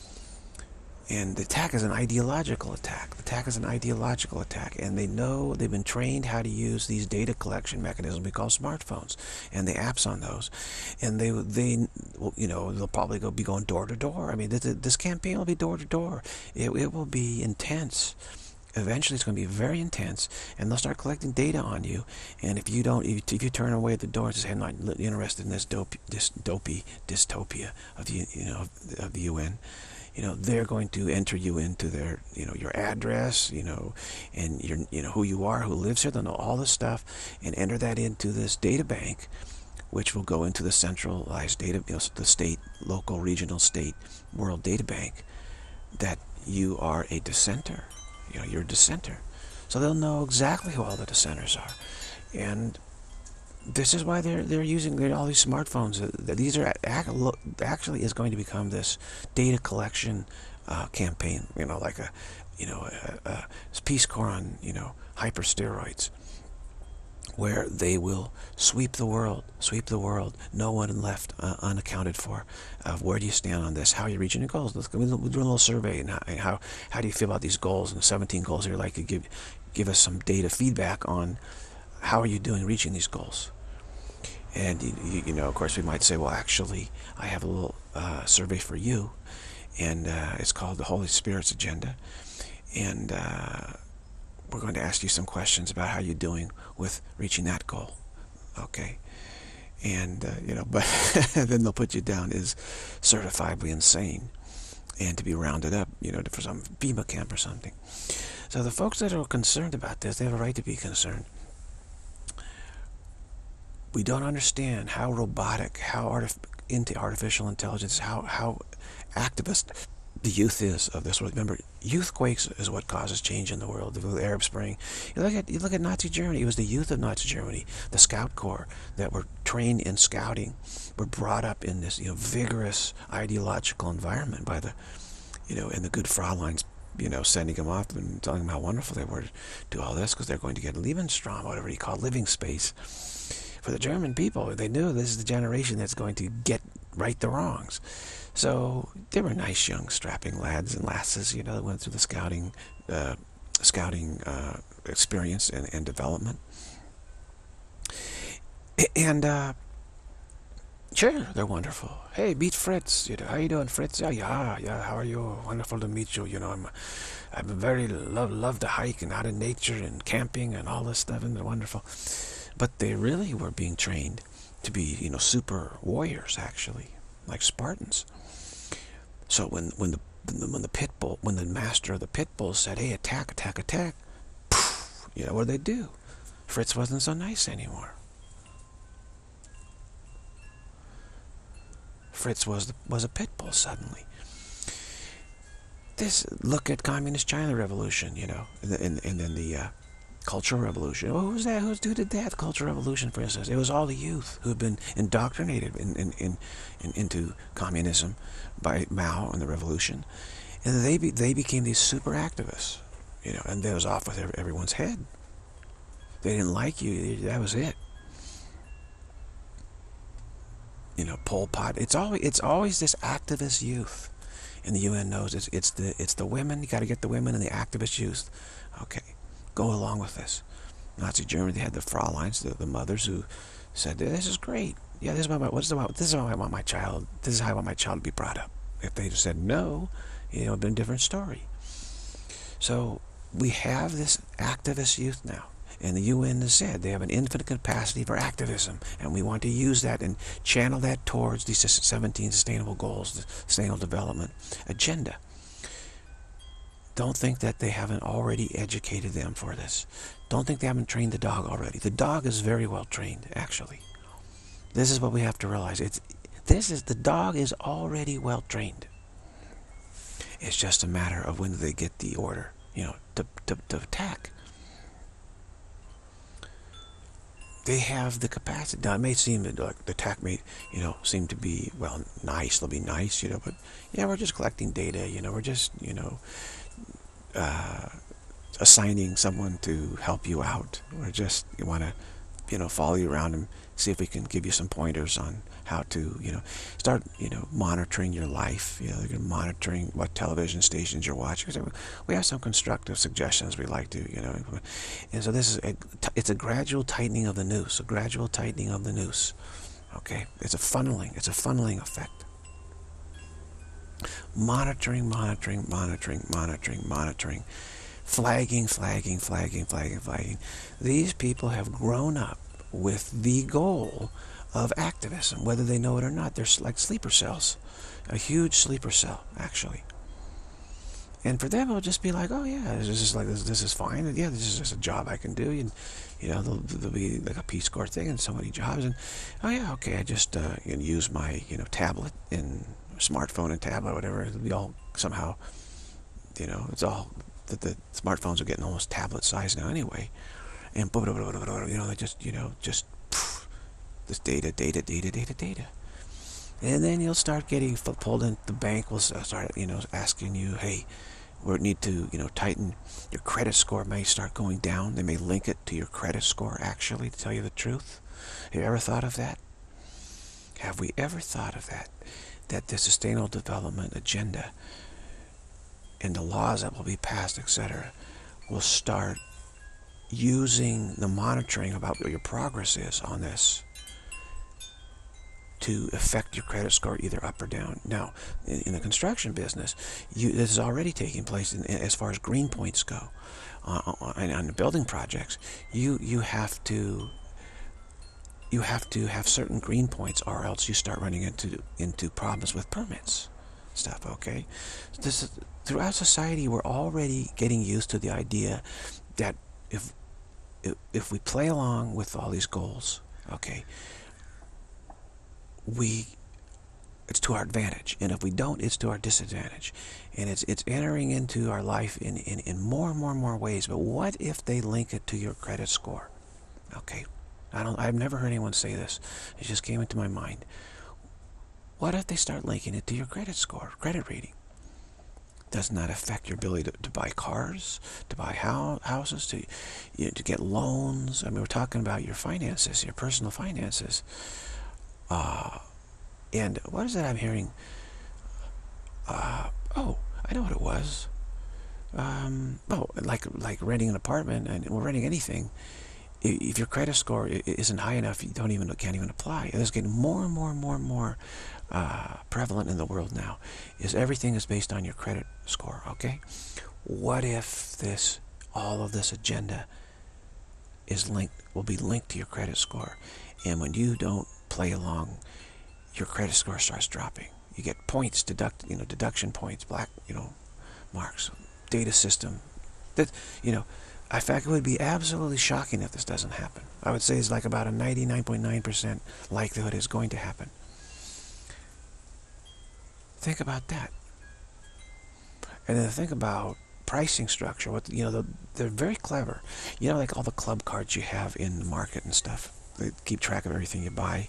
And the attack is an ideological attack. The attack is an ideological attack. And they know, they've been trained how to use these data collection mechanisms we call smartphones and the apps on those. And they'll probably be going door to door. I mean, this campaign will be door to door. It will be intense. Eventually it's going to be very intense, and they'll start collecting data on you. And if you turn away at the door and say, I'm not interested in this dopey dystopia of the UN, they're going to enter you into their, your address, and who you are, who lives here. They'll know all this stuff and enter that into this data bank, which will go into the centralized data, the state, local, regional, state, world data bank, that you are a dissenter. You're a dissenter. So they'll know exactly who all the dissenters are. And this is why they're using all these smartphones. These are actually is going to become this data collection campaign, like a Peace Corps on, hypersteroids, where they will sweep the world, no one left unaccounted for. Where do you stand on this? How are you reaching your goals? We're doing a little survey, and how do you feel about these goals? And the 17 goals here, like to give us some data feedback on how are you doing reaching these goals. And of course, we might say, well, actually, I have a little survey for you, and it's called the Holy Spirit's Agenda, and we're going to ask you some questions about how you're doing with reaching that goal. Okay. And, but then they'll put you down as certifiably insane and to be rounded up, for some FEMA camp or something. So the folks that are concerned about this, they have a right to be concerned. We don't understand how robotic, how into artificial intelligence, how activist the youth is of this world. Remember, youthquakes is what causes change in the world. The Arab Spring. You look at Nazi Germany. It was the youth of Nazi Germany, the Scout Corps, that were trained in scouting, were brought up in this vigorous ideological environment by the, and the good Frauleins, sending them off and telling them how wonderful they were to do all this, because they're going to get Lebensraum, whatever he called living space. For the German people, they knew this is the generation that's going to get right the wrongs. So they were nice, young, strapping lads and lasses, that went through the scouting experience and development. And sure, they're wonderful. Hey, meet Fritz. How you doing, Fritz? Yeah. How are you? Wonderful to meet you. I'm very love to hike and out in nature and camping and all this stuff, and they're wonderful. But they really were being trained to be, super warriors, actually, like Spartans. So when the master of the pit bull said, "Hey, attack," poof, what did they do? Fritz wasn't so nice anymore. Fritz was a pit bull suddenly. Look at Communist China Revolution, and then the Cultural Revolution. Well, who's that? Who did that? The Cultural Revolution, for instance. It was all the youth who had been indoctrinated into communism by Mao and the revolution, and they became these super activists, and they was off with everyone's head. They didn't like you. That was it. Pol Pot. It's always this activist youth, and the UN knows it's the women. You got to get the women and the activist youth. Okay. Go along with this. Nazi Germany, they had the Frauleins, the mothers, who said, "This is great. Yeah, this is how I want my child. This is how I want my child to be brought up." If they said no, it would have been a different story. So we have this activist youth now. And the UN has said they have an infinite capacity for activism, and we want to use that and channel that towards these 17 sustainable goals, the sustainable development agenda. Don't think that they haven't already educated them for this. Don't think they haven't trained the dog already. The dog is very well trained, actually. This is what we have to realize. The dog is already well trained. It's just a matter of when they get the order, to attack. They have the capacity. Now, it may seem that the attack may, seem to be, well, nice. They'll be nice, but yeah, we're just collecting data. We're just, assigning someone to help you out. We're just, you want to, follow you around and see if we can give you some pointers on how to, start, monitoring your life. They're monitoring what television stations you're watching. We have some constructive suggestions we like to, implement. And so this is it's a gradual tightening of the noose, Okay, it's a funneling effect. Monitoring, flagging. These people have grown up with the goal of activism, whether they know it or not. They're like sleeper cells, a huge sleeper cell, actually. And for them, it'll just be like, oh yeah, this is fine. And yeah, this is just a job I can do. And there'll be like a Peace Corps thing and so many jobs. And oh yeah, okay, I just use my tablet and smartphone and tablet, whatever. It'll be all somehow, it's all that the smartphones are getting almost tablet size now anyway. And they just this data. And then you'll start getting pulled in. The bank will start, asking you, hey, we need to, tighten your credit score. May start going down. They may link it to your credit score, actually, to tell you the truth. Have you ever thought of that? Have we ever thought of that? That the Sustainable Development Agenda and the laws that will be passed, etc., will start using the monitoring about what your progress is on this to affect your credit score either up or down. Now, in the construction business, this is already taking place as far as green points go. On the building projects, you have to have certain green points, or else you start running into problems with permits stuff. Okay, throughout society, we're already getting used to the idea that if we play along with all these goals, okay, it's to our advantage, and if we don't, it's to our disadvantage, and it's entering into our life in more and more ways. But what if they link it to your credit score? Okay, I've never heard anyone say this. It just came into my mind. What if they start linking it to your credit score, credit rating? Does not affect your ability to buy cars, to buy houses, to get loans. I mean, we're talking about your finances, your personal finances. And what is that I'm hearing? Oh, I know what it was. Like renting an apartment or renting anything. If your credit score isn't high enough, you can't even apply. It's getting more and more prevalent in the world now. Everything is based on your credit score. Okay, what if all of this agenda will be linked to your credit score, and when you don't play along, your credit score starts dropping. You get points deduction points, black marks, data system. That in fact, it would be absolutely shocking if this doesn't happen. I would say it's like about a 99.9% likelihood it's going to happen. Think about that. And then think about pricing structure. They're very clever. Like all the club cards you have in the market and stuff. They keep track of everything you buy.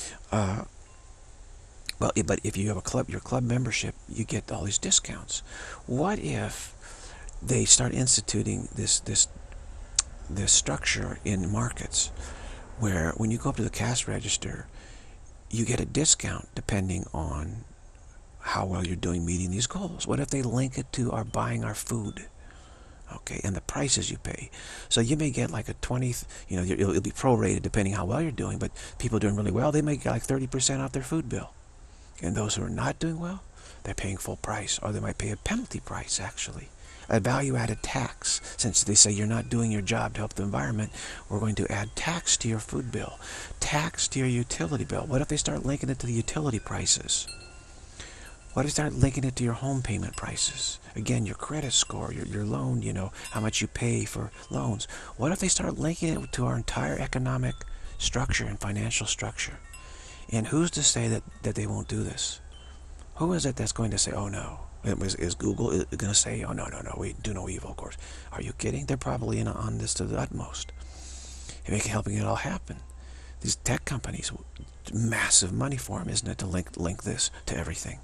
But if you have your club membership, you get all these discounts. What if they start instituting this structure in markets, where when you go up to the cash register, you get a discount depending on how well you're doing meeting these goals? What if they link it to our buying our food? Okay, and the prices you pay. So you may get like a 20th, it'll be prorated depending how well you're doing, but people doing really well, they may get like 30% off their food bill. And those who are not doing well, they're paying full price, or they might pay a penalty price, actually. a value-added tax. Since they say you're not doing your job to help the environment, we're going to add tax to your food bill, tax to your utility bill. What if they start linking it to the utility prices? What if they start linking it to your home payment prices? Again, your credit score, your loan, you know, how much you pay for loans. What if they start linking it to our entire economic structure and financial structure? And who's to say that they won't do this? Who is it that's going to say, oh no? Is Google going to say, oh no, we do no evil, of course? Are you kidding? They're probably in on this to the utmost, and helping it all happen. These tech companies, massive money for them, isn't it, to link this to everything?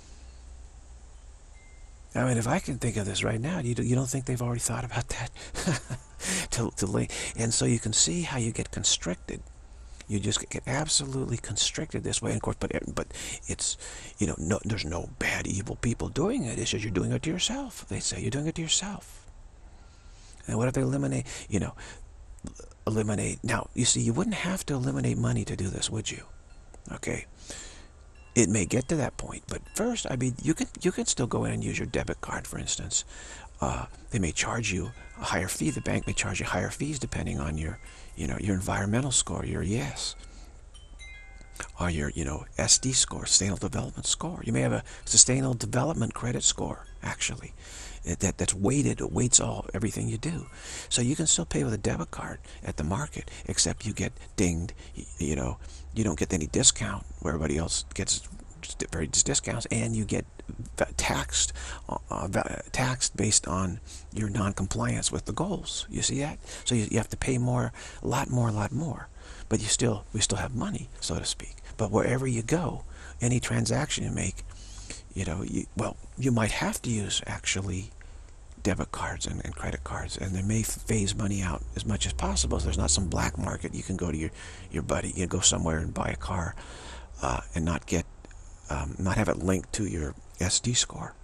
I mean, if I can think of this right now, you don't think they've already thought about that? to link, and so you can see how you get constricted. You just get absolutely constricted this way. And of course, but it's, you know, no, there's no bad, evil people doing it. It's just you're doing it to yourself. They say you're doing it to yourself. And what if they eliminate, you know, now, you see, you wouldn't have to eliminate money to do this, would you? Okay. It may get to that point, but first, I mean, you can still go in and use your debit card, for instance. They may charge you a higher fee. The bank may charge you higher fees depending on your, you know, your environmental score, your ES, or your, you know, SD score, Sustainable Development Score. You may have a Sustainable Development Credit Score, actually, that's weighted. It weights everything you do. So you can still pay with a debit card at the market, except you get dinged. You know, you don't get any discount where everybody else gets very discounts, and you get taxed based on your non-compliance with the goals. You see that? So you have to pay more, a lot more. But we still have money, so to speak. But wherever you go, any transaction you make, you know, you might have to use actually debit cards and credit cards, and they may phase money out as much as possible. So there's not some black market. You can go to your buddy, you go somewhere and buy a car, and not have it linked to your SD score.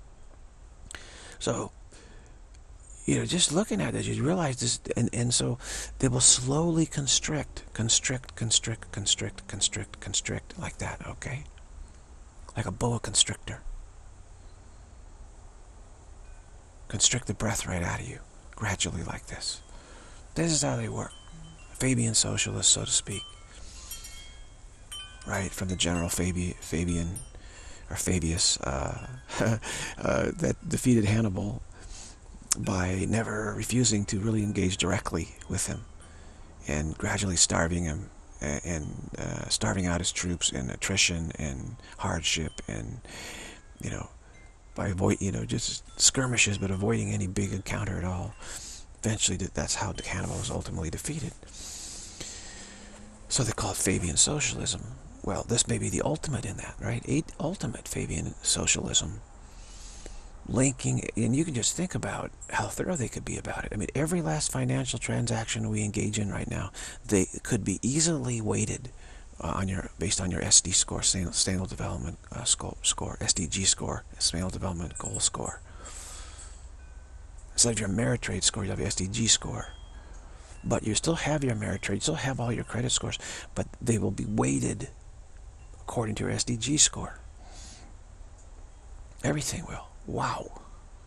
So, you know, just looking at this, you realize this, and so they will slowly constrict like that, okay? Like a boa constrictor. Constrict the breath right out of you, gradually like this. This is how they work. Fabian socialists, so to speak. Right, from the general Fabian, or Fabius, that defeated Hannibal by never refusing to really engage directly with him, and gradually starving him, and starving out his troops in attrition and hardship, and, you know, by just skirmishes, but avoiding any big encounter at all. Eventually, that's how Hannibal was ultimately defeated. So they call it Fabian socialism. Well, this may be the ultimate in that, right? Ultimate Fabian socialism. Linking, and you can just think about how thorough they could be about it. I mean, every last financial transaction we engage in right now, they could be easily weighted based on your SD score, Sustainable Development score, SDG score, Sustainable Development Goal score. Instead of your Ameritrade score, you have your SDG score. But you still have your Ameritrade, you still have all your credit scores, but they will be weighted according to your SDG score. Everything will. Wow.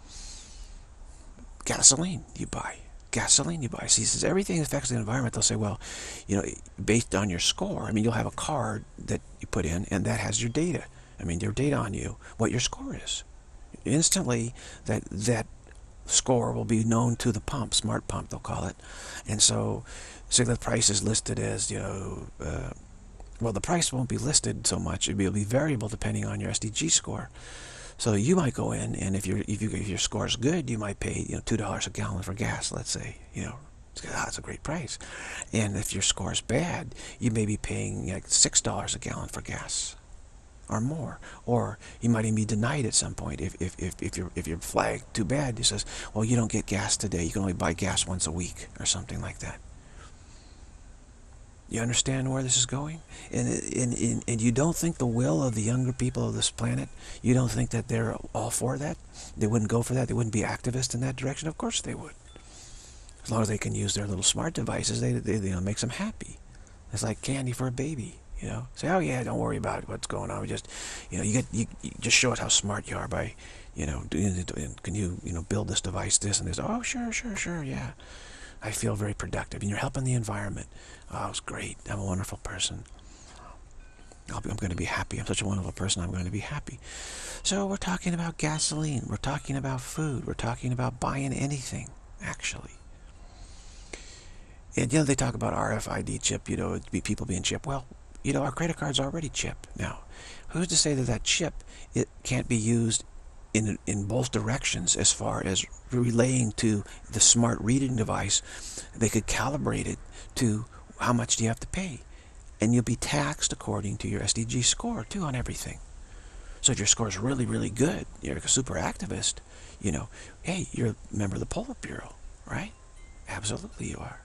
Gasoline you buy. See, since everything affects the environment, they'll say, well, you know, based on your score, I mean, you'll have a card that you put in, and that has your data. I mean, your data on you, what your score is. Instantly, that score will be known to the pump, smart pump, they'll call it. And so, say the price is listed as, you know, well, the price won't be listed so much. It'll be variable depending on your SDG score. So you might go in, and if your score is good, you might pay, you know, $2 a gallon for gas, let's say, you know. It's a great price. And if your score is bad, you may be paying like $6 a gallon for gas, or more. Or you might even be denied at some point if you're flagged too bad. It says, well, you don't get gas today. You can only buy gas once a week, or something like that. You understand where this is going? And you don't think the will of the younger people of this planet, you don't think that they're all for that? They wouldn't go for that? They wouldn't be activists in that direction? Of course they would. As long as they can use their little smart devices, they you know, makes them happy. It's like candy for a baby, you know. Say, oh yeah, don't worry about what's going on. We just, you know, you just show us how smart you are by You know, can you, build this device, this and this? Oh, sure, sure, sure, yeah. I feel very productive. And you're helping the environment. Oh, it's great. I'm a wonderful person. I'm going to be happy. I'm such a wonderful person. I'm going to be happy. So we're talking about gasoline. We're talking about food. We're talking about buying anything, actually. And, they talk about RFID chip, people being chipped. Well, our credit card's already chipped. Now, who's to say that that chip, it can't be used in both directions as far as relaying to the smart reading device? They could calibrate it to how much do you have to pay. And you'll be taxed according to your SDG score, too, on everything. So if your score is really, really good, you're a super activist, hey, you're a member of the Politburo, right? Absolutely you are.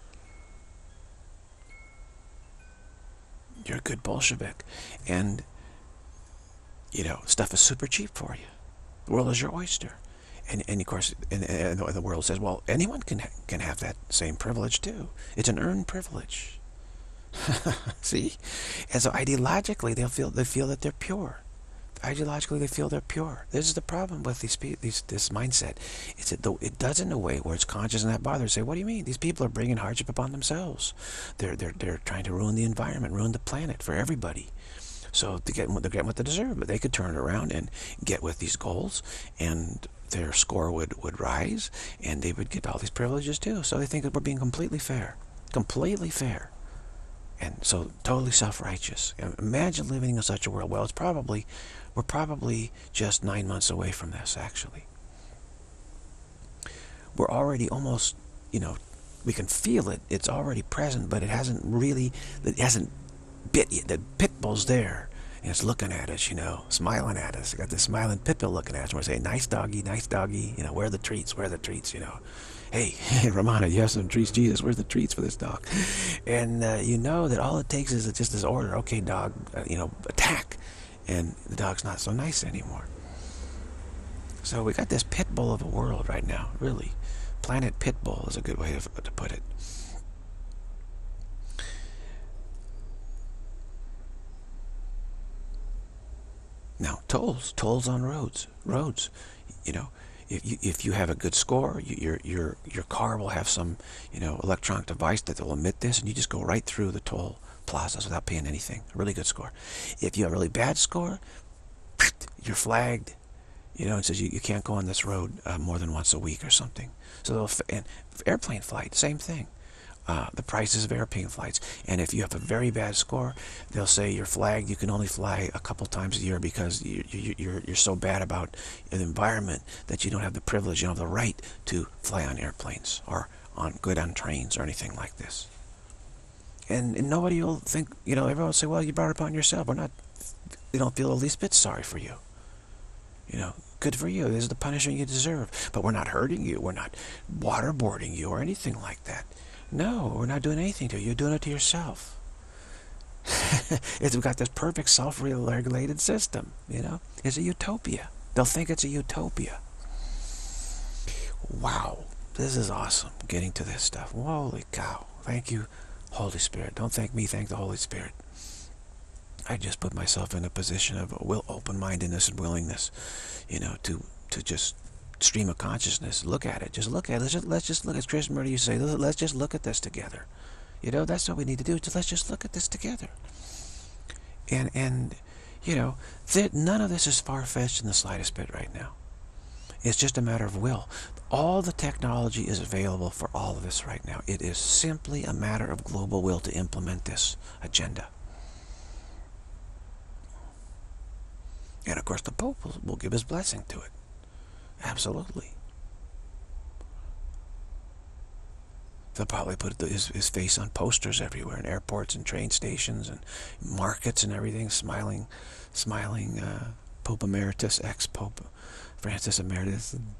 You're a good Bolshevik. And, stuff is super cheap for you. The world is your oyster. And of course, and the world says, well, anyone can have that same privilege, too. It's an earned privilege. See? And so ideologically, they feel that they're pure. Ideologically, they feel they're pure. This is the problem with this mindset. It does in a way where it's conscious and not bothered. Say, what do you mean? These people are bringing hardship upon themselves. They're trying to ruin the environment, ruin the planet for everybody. So they're getting what they deserve, but they could turn it around and get with these goals, and their score would rise, and they would get all these privileges too. So they think that we're being completely fair. Completely fair. And so totally self-righteous. Imagine living in such a world. Well, we're probably just 9 months away from this, actually. We're already almost, we can feel it. It's already present, but it hasn't bit yet. The pit bull's there, and it's looking at us, smiling at us. Got this smiling pit bull looking at us. We're saying, nice doggy, where are the treats, Hey, Ramana, you have some treats. Jesus, where's the treats for this dog? And that all it takes is just this order. Okay, dog, attack. And the dog's not so nice anymore. So we got this pit bull of a world right now, really. Planet pit bull is a good way to put it. Now, tolls on roads. If you have a good score, your car will have some, electronic device that will emit this, and you just go right through the toll plazas without paying anything. A really good score. If you have a really bad score, you're flagged. It says you can't go on this road more than once a week or something. So and airplane flight, same thing. The prices of airplane flights. And if you have a very bad score, they'll say you're flagged. You can only fly a couple times a year because you're so bad about the environment that you don't have the privilege, you don't have the right to fly on airplanes or on trains or anything like this. And nobody will think, everyone will say, well, you brought it upon yourself. They don't feel the least bit sorry for you. Good for you. This is the punishment you deserve. But we're not hurting you. We're not waterboarding you or anything like that. No, we're not doing anything to you. You're doing it to yourself. We've got this perfect self-regulated system, It's a utopia. They'll think it's a utopia. Wow, this is awesome, getting to this stuff. Holy cow. Thank you, Holy Spirit. Don't thank me, thank the Holy Spirit. I just put myself in a position of open-mindedness and willingness, to just stream of consciousness. Look at it. Just look at it. Let's just look. As Chris Murray used to say, let's just look at this together. That's what we need to do. Let's just look at this together. And none of this is far-fetched in the slightest bit right now. It's just a matter of will. All the technology is available for all of this right now. It is simply a matter of global will to implement this agenda. And of course the Pope will give his blessing to it. Absolutely. They'll probably put his face on posters everywhere, in airports and train stations and markets and everything, smiling Pope Emeritus, ex-Pope Francis Emeritus. And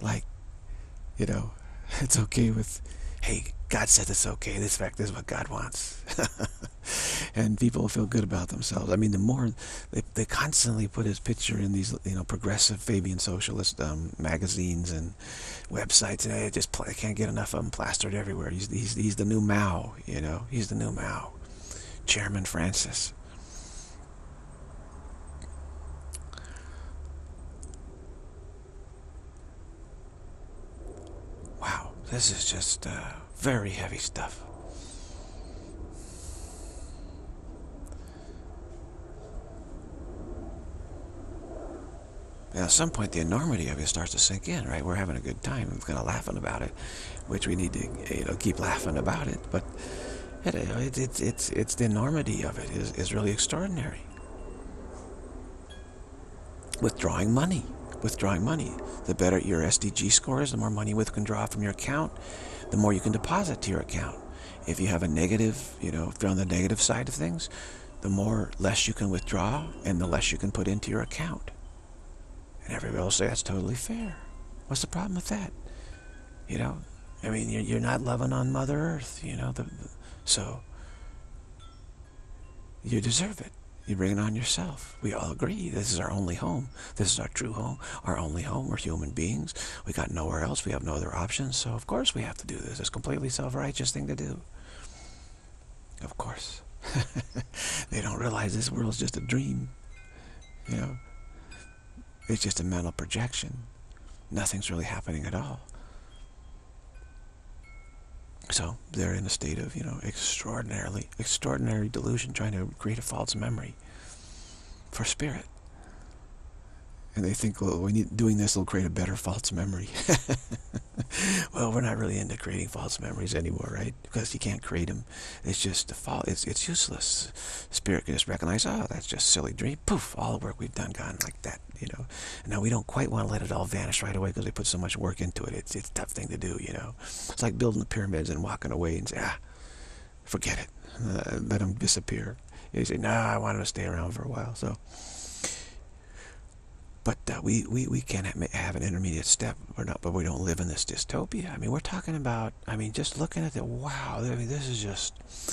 it's okay with, hey, God said it's okay. In fact, this is what God wants. And people will feel good about themselves. I mean, the more they constantly put his picture in these, progressive Fabian socialist magazines and websites, and I can't get enough of them plastered everywhere. He's the new Mao, He's the new Mao, Chairman Francis. this is just very heavy stuff. And at some point, the enormity of it starts to sink in, right? We're having a good time. We're kind of laughing about it, which we need to, keep laughing about it. But it's the enormity of it is really extraordinary. Withdrawing money. The better your SDG score is, the more money you can draw from your account, the more you can deposit to your account. If you have a negative, if you're on the negative side of things, the less you can withdraw and the less you can put into your account. And everybody will say, that's totally fair. What's the problem with that? I mean, you're not loving on Mother Earth, so you deserve it. You bring it on yourself. We all agree this is our only home. This is our true home, our only home. We're human beings. We got nowhere else. We have no other options. So of course we have to do this. It's a completely self-righteous thing to do. Of course. They don't realize this world's just a dream. It's just a mental projection. Nothing's really happening at all. So they're in a state of, extraordinary delusion, trying to create a false memory for spirit. And they think, well, doing this will create a better false memory. Well, we're not really into creating false memories anymore, right? Because you can't create them. It's just it's useless. Spirit can just recognize, oh, that's just a silly dream. Poof, all the work we've done gone like that, And now we don't quite want to let it all vanish right away because we put so much work into it. It's a tough thing to do, It's like building the pyramids and walking away and say, forget it. Let them disappear. You say, no, I want them to stay around for a while. So, but we can't have an intermediate step. But we don't live in this dystopia. I mean, we're talking about. I mean, just looking at it. Wow. I mean, this is just.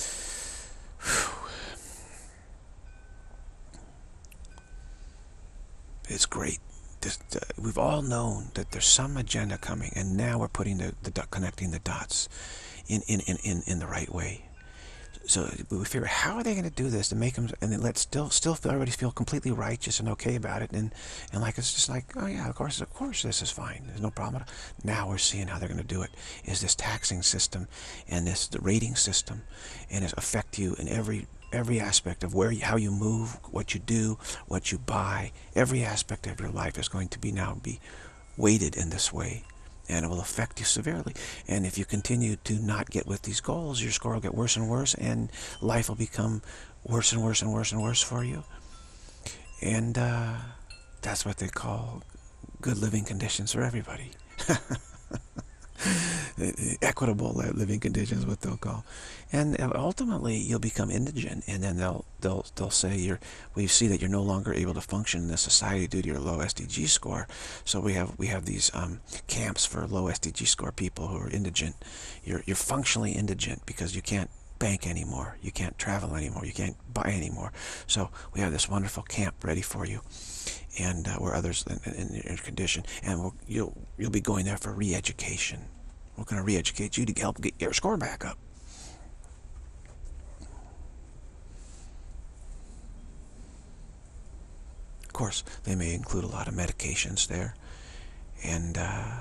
It's great. We've all known that there's some agenda coming, and now we're putting connecting the dots in the right way. So we figure, how are they going to do this to make them, and then let still everybody feel completely righteous and okay about it, and like it's just like, oh yeah, of course this is fine. There's no problem. Now we're seeing how they're going to do it. Is this taxing system and the rating system, and it affect you in every aspect of how you move, what you do, what you buy. Every aspect of your life is going to be weighted in this way. And it will affect you severely. And if you continue to not get with these goals, your score will get worse and worse, and life will become worse and worse and worse and worse for you. And that's what they call good living conditions for everybody. Equitable living conditions is what they'll call. And ultimately you'll become indigent, and then they'll say we see that you're no longer able to function in this society due to your low SDG score. So we have these camps for low SDG score people who are indigent. You're functionally indigent because you can't bank anymore, you can't travel anymore, you can't buy anymore. So we have this wonderful camp ready for you, and where others in your condition, and you'll be going there for re-education. We're going to re-educate you to help get your score back up. Of course, they may include a lot of medications there, and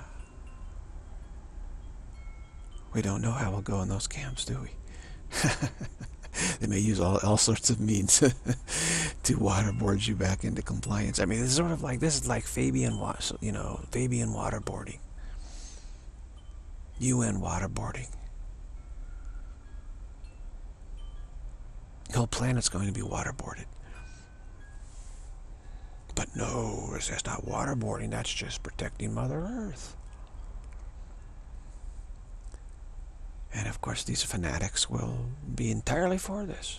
we don't know how we'll go in those camps, do we? They may use all sorts of means to waterboard you back into compliance. I mean, this is like Fabian waterboarding. UN waterboarding. The whole planet's going to be waterboarded. But no, that's not waterboarding. That's just protecting Mother Earth. And of course, these fanatics will be entirely for this.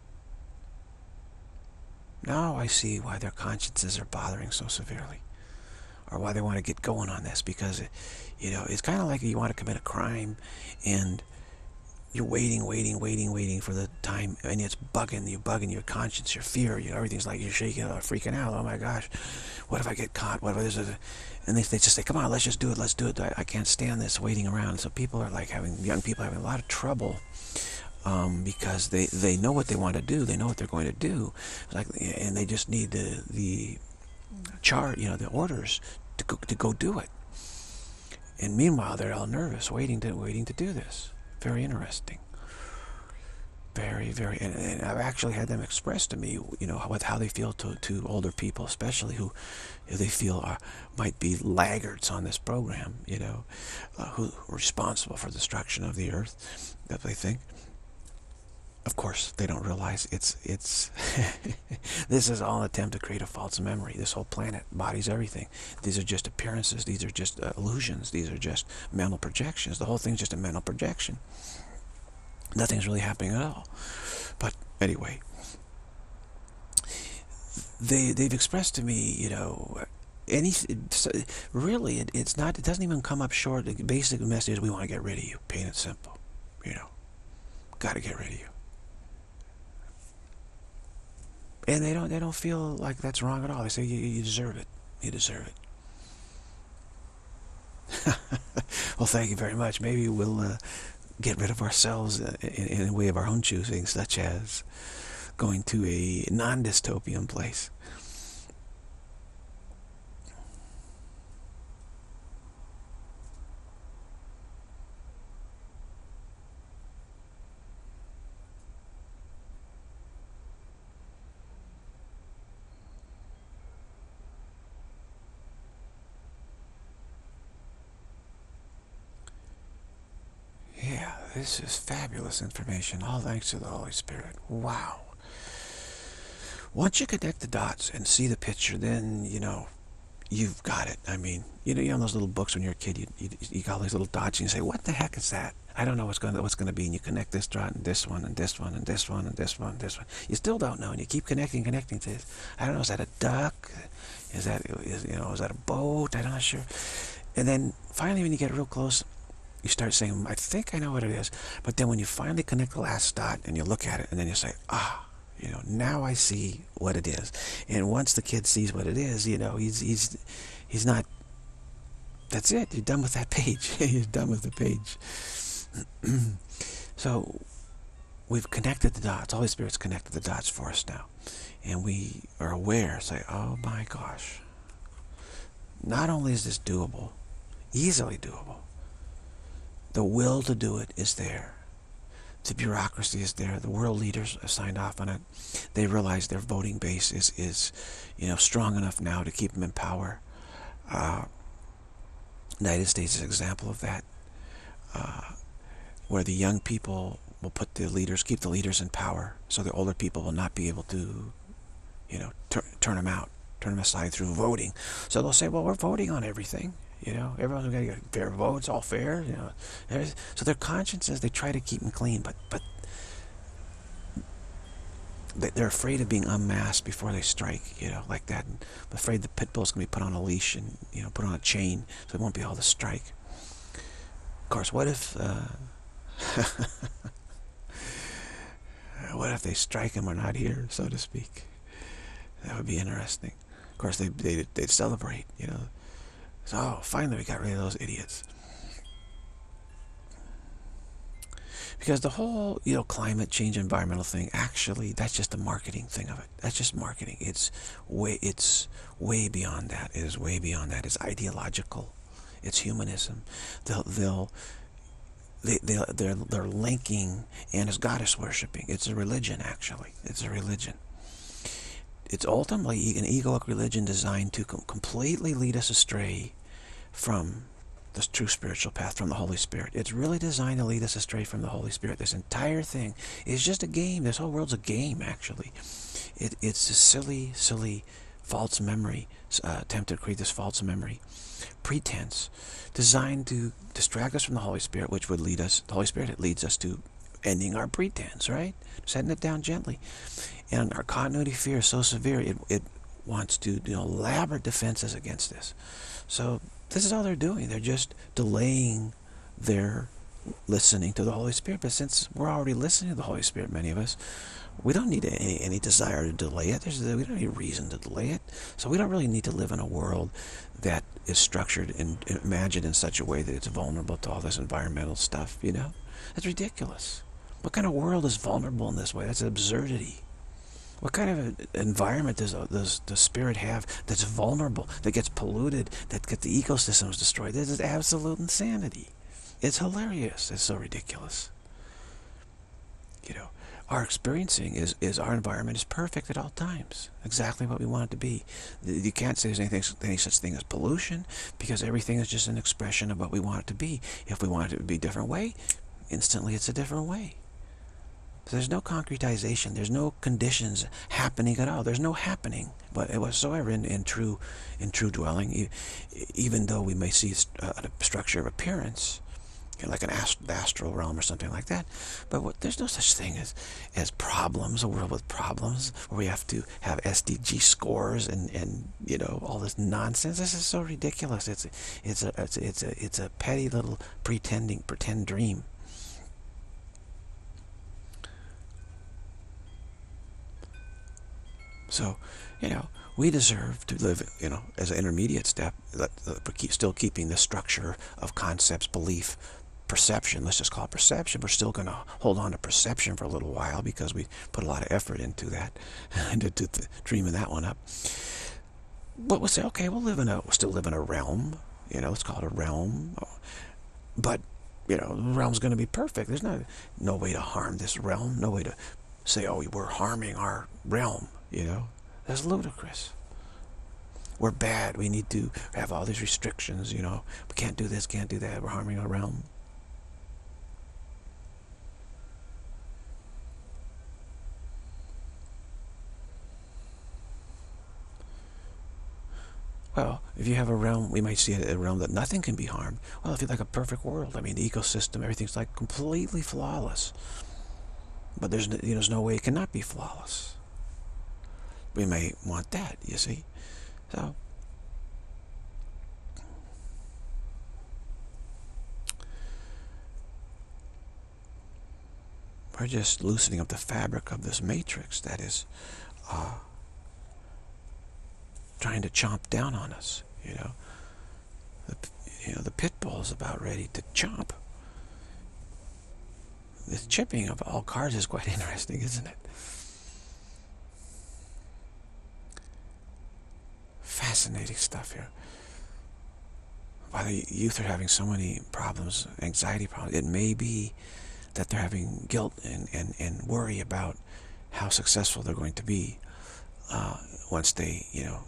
Now I see why their consciences are bothering so severely, or why they want to get going on this, because it's kind of like you want to commit a crime and you're waiting for the time, and it's bugging your conscience, your fear, everything's like you're shaking out, freaking out. Oh my gosh, what if I get caught? What if this? And they just say, come on, let's just do it. Let's do it. I can't stand this waiting around. So people are like young people having a lot of trouble because they know what they want to do. They know what they're going to do. And they just need the chart, the orders to go do it. And meanwhile, they're all nervous, waiting to do this. Very interesting. Very, very, and I've actually had them express to me, how they feel to older people, especially who they feel might be laggards on this program, who are responsible for the destruction of the earth, that they think. Of course, they don't realize it's this is all an attempt to create a false memory. This whole planet, bodies, everything. These are just appearances. These are just illusions. These are just mental projections. The whole thing's just a mental projection. Nothing's really happening at all. But anyway, they've expressed to me, really, it's not. It doesn't even come up short. The basic message is we want to get rid of you. Plain and simple. Got to get rid of you. And they don't feel like that's wrong at all. They say you deserve it. You deserve it. Well, thank you very much. Maybe we'll get rid of ourselves in a way of our own choosing, such as going to a non-dystopian place. Yeah, this is fabulous information. All thanks to the Holy Spirit. Wow. Once you connect the dots and see the picture, then, you've got it. I mean, those little books when you're a kid, you got all these little dots and you say, what the heck is that? I don't know what's going to be. And you connect this dot and this one and this one and this one and this one and this one. You still don't know, and you keep connecting to this. I don't know, is that a duck? Is that a boat? I'm not sure. And then finally when you get real close, you start saying, I think I know what it is. But then when you finally connect the last dot and you look at it, and then you say, now I see what it is. And once the kid sees what it is, he's not, that's it. You're done with that page. You're done with the page. So we've connected the dots. Holy Spirit's connected the dots for us now. And we are aware, say, oh my gosh. Not only is this doable, easily doable, the will to do it is there. The bureaucracy is there. The world leaders have signed off on it. They realize their voting base is strong enough now to keep them in power. United States is an example of that, where the young people will keep the leaders in power, so the older people will not be able to, turn them out, turn them aside through voting. So they'll say, well, we're voting on everything. Everyone's got to get fair votes, all fair. So their consciences, they try to keep them clean, but they're afraid of being unmasked before they strike. Like that. And afraid the pit bull's gonna be put on a leash and put on a chain, so they won't be able to strike. Of course, what if they strike and we're not here, so to speak? That would be interesting. Of course, they'd celebrate. So, finally we got rid of those idiots. Because the whole, climate change, environmental thing, actually, that's just the marketing thing of it. That's just marketing. It's way beyond that. It is way beyond that. It's ideological. It's humanism. They're linking, and it's goddess worshipping. It's a religion, actually. It's a religion. It's ultimately an egoic religion designed to completely lead us astray from the true spiritual path, from the Holy Spirit. It's really designed to lead us astray from the Holy Spirit. This entire thing is just a game. This whole world's a game, actually. It's a silly false memory, attempt to create this false memory pretense designed to distract us from the Holy Spirit, which would lead us, the Holy Spirit, it leads us to ending our pretense, right? Setting it down gently. And our continuity fear is so severe, it wants to do elaborate defenses against this. So this is all they're doing. They're just delaying their listening to the Holy Spirit. But since we're already listening to the Holy Spirit, many of us, we don't need any desire to delay it. We don't need a reason to delay it. So we don't really need to live in a world that is structured and imagined in such a way that it's vulnerable to all this environmental stuff, That's ridiculous. What kind of world is vulnerable in this way? That's an absurdity. What kind of an environment does the spirit have that's vulnerable, that gets polluted, that gets the ecosystems destroyed? This is absolute insanity. It's hilarious. It's so ridiculous. You know, our experiencing is our environment is perfect at all times. Exactly what we want it to be. You can't say there's any such thing as pollution, because everything is just an expression of what we want it to be. If we want it to be a different way, instantly it's a different way. So there's no concretization. There's no conditions happening at all. There's no happening whatsoever in true dwelling. Even though we may see a structure of appearance, like an astral realm or something like that, but there's no such thing as problems, a world with problems, where we have to have SDG scores and you know, all this nonsense. This is so ridiculous. It's a petty little pretend dream. So, you know, we deserve to live, you know, as an intermediate step, still keeping the structure of concepts, belief, perception. Let's just call it perception. We're still going to hold on to perception for a little while because we put a lot of effort into that, into dreaming that one up. But we'll say, okay, we'll still live in a realm. You know, let's call it a realm. But, you know, the realm's going to be perfect. There's no way to harm this realm. No way to say, oh, we're harming our realm. You know, that's ludicrous. We're bad. We need to have all these restrictions. You know, we can't do this, can't do that. We're harming our realm. Well, if you have a realm, we might see a realm that nothing can be harmed. Well, if you like a perfect world, I mean, the ecosystem, everything's like completely flawless. But there's no way it cannot be flawless. We may want that, you see. So, we're just loosening up the fabric of this matrix that is trying to chomp down on us, you know. The pit bull is about ready to chomp. This chipping of all cards is quite interesting, isn't it? Fascinating stuff here. Why the youth are having so many problems, anxiety problems, it may be that they're having guilt and worry about how successful they're going to be once they, you know,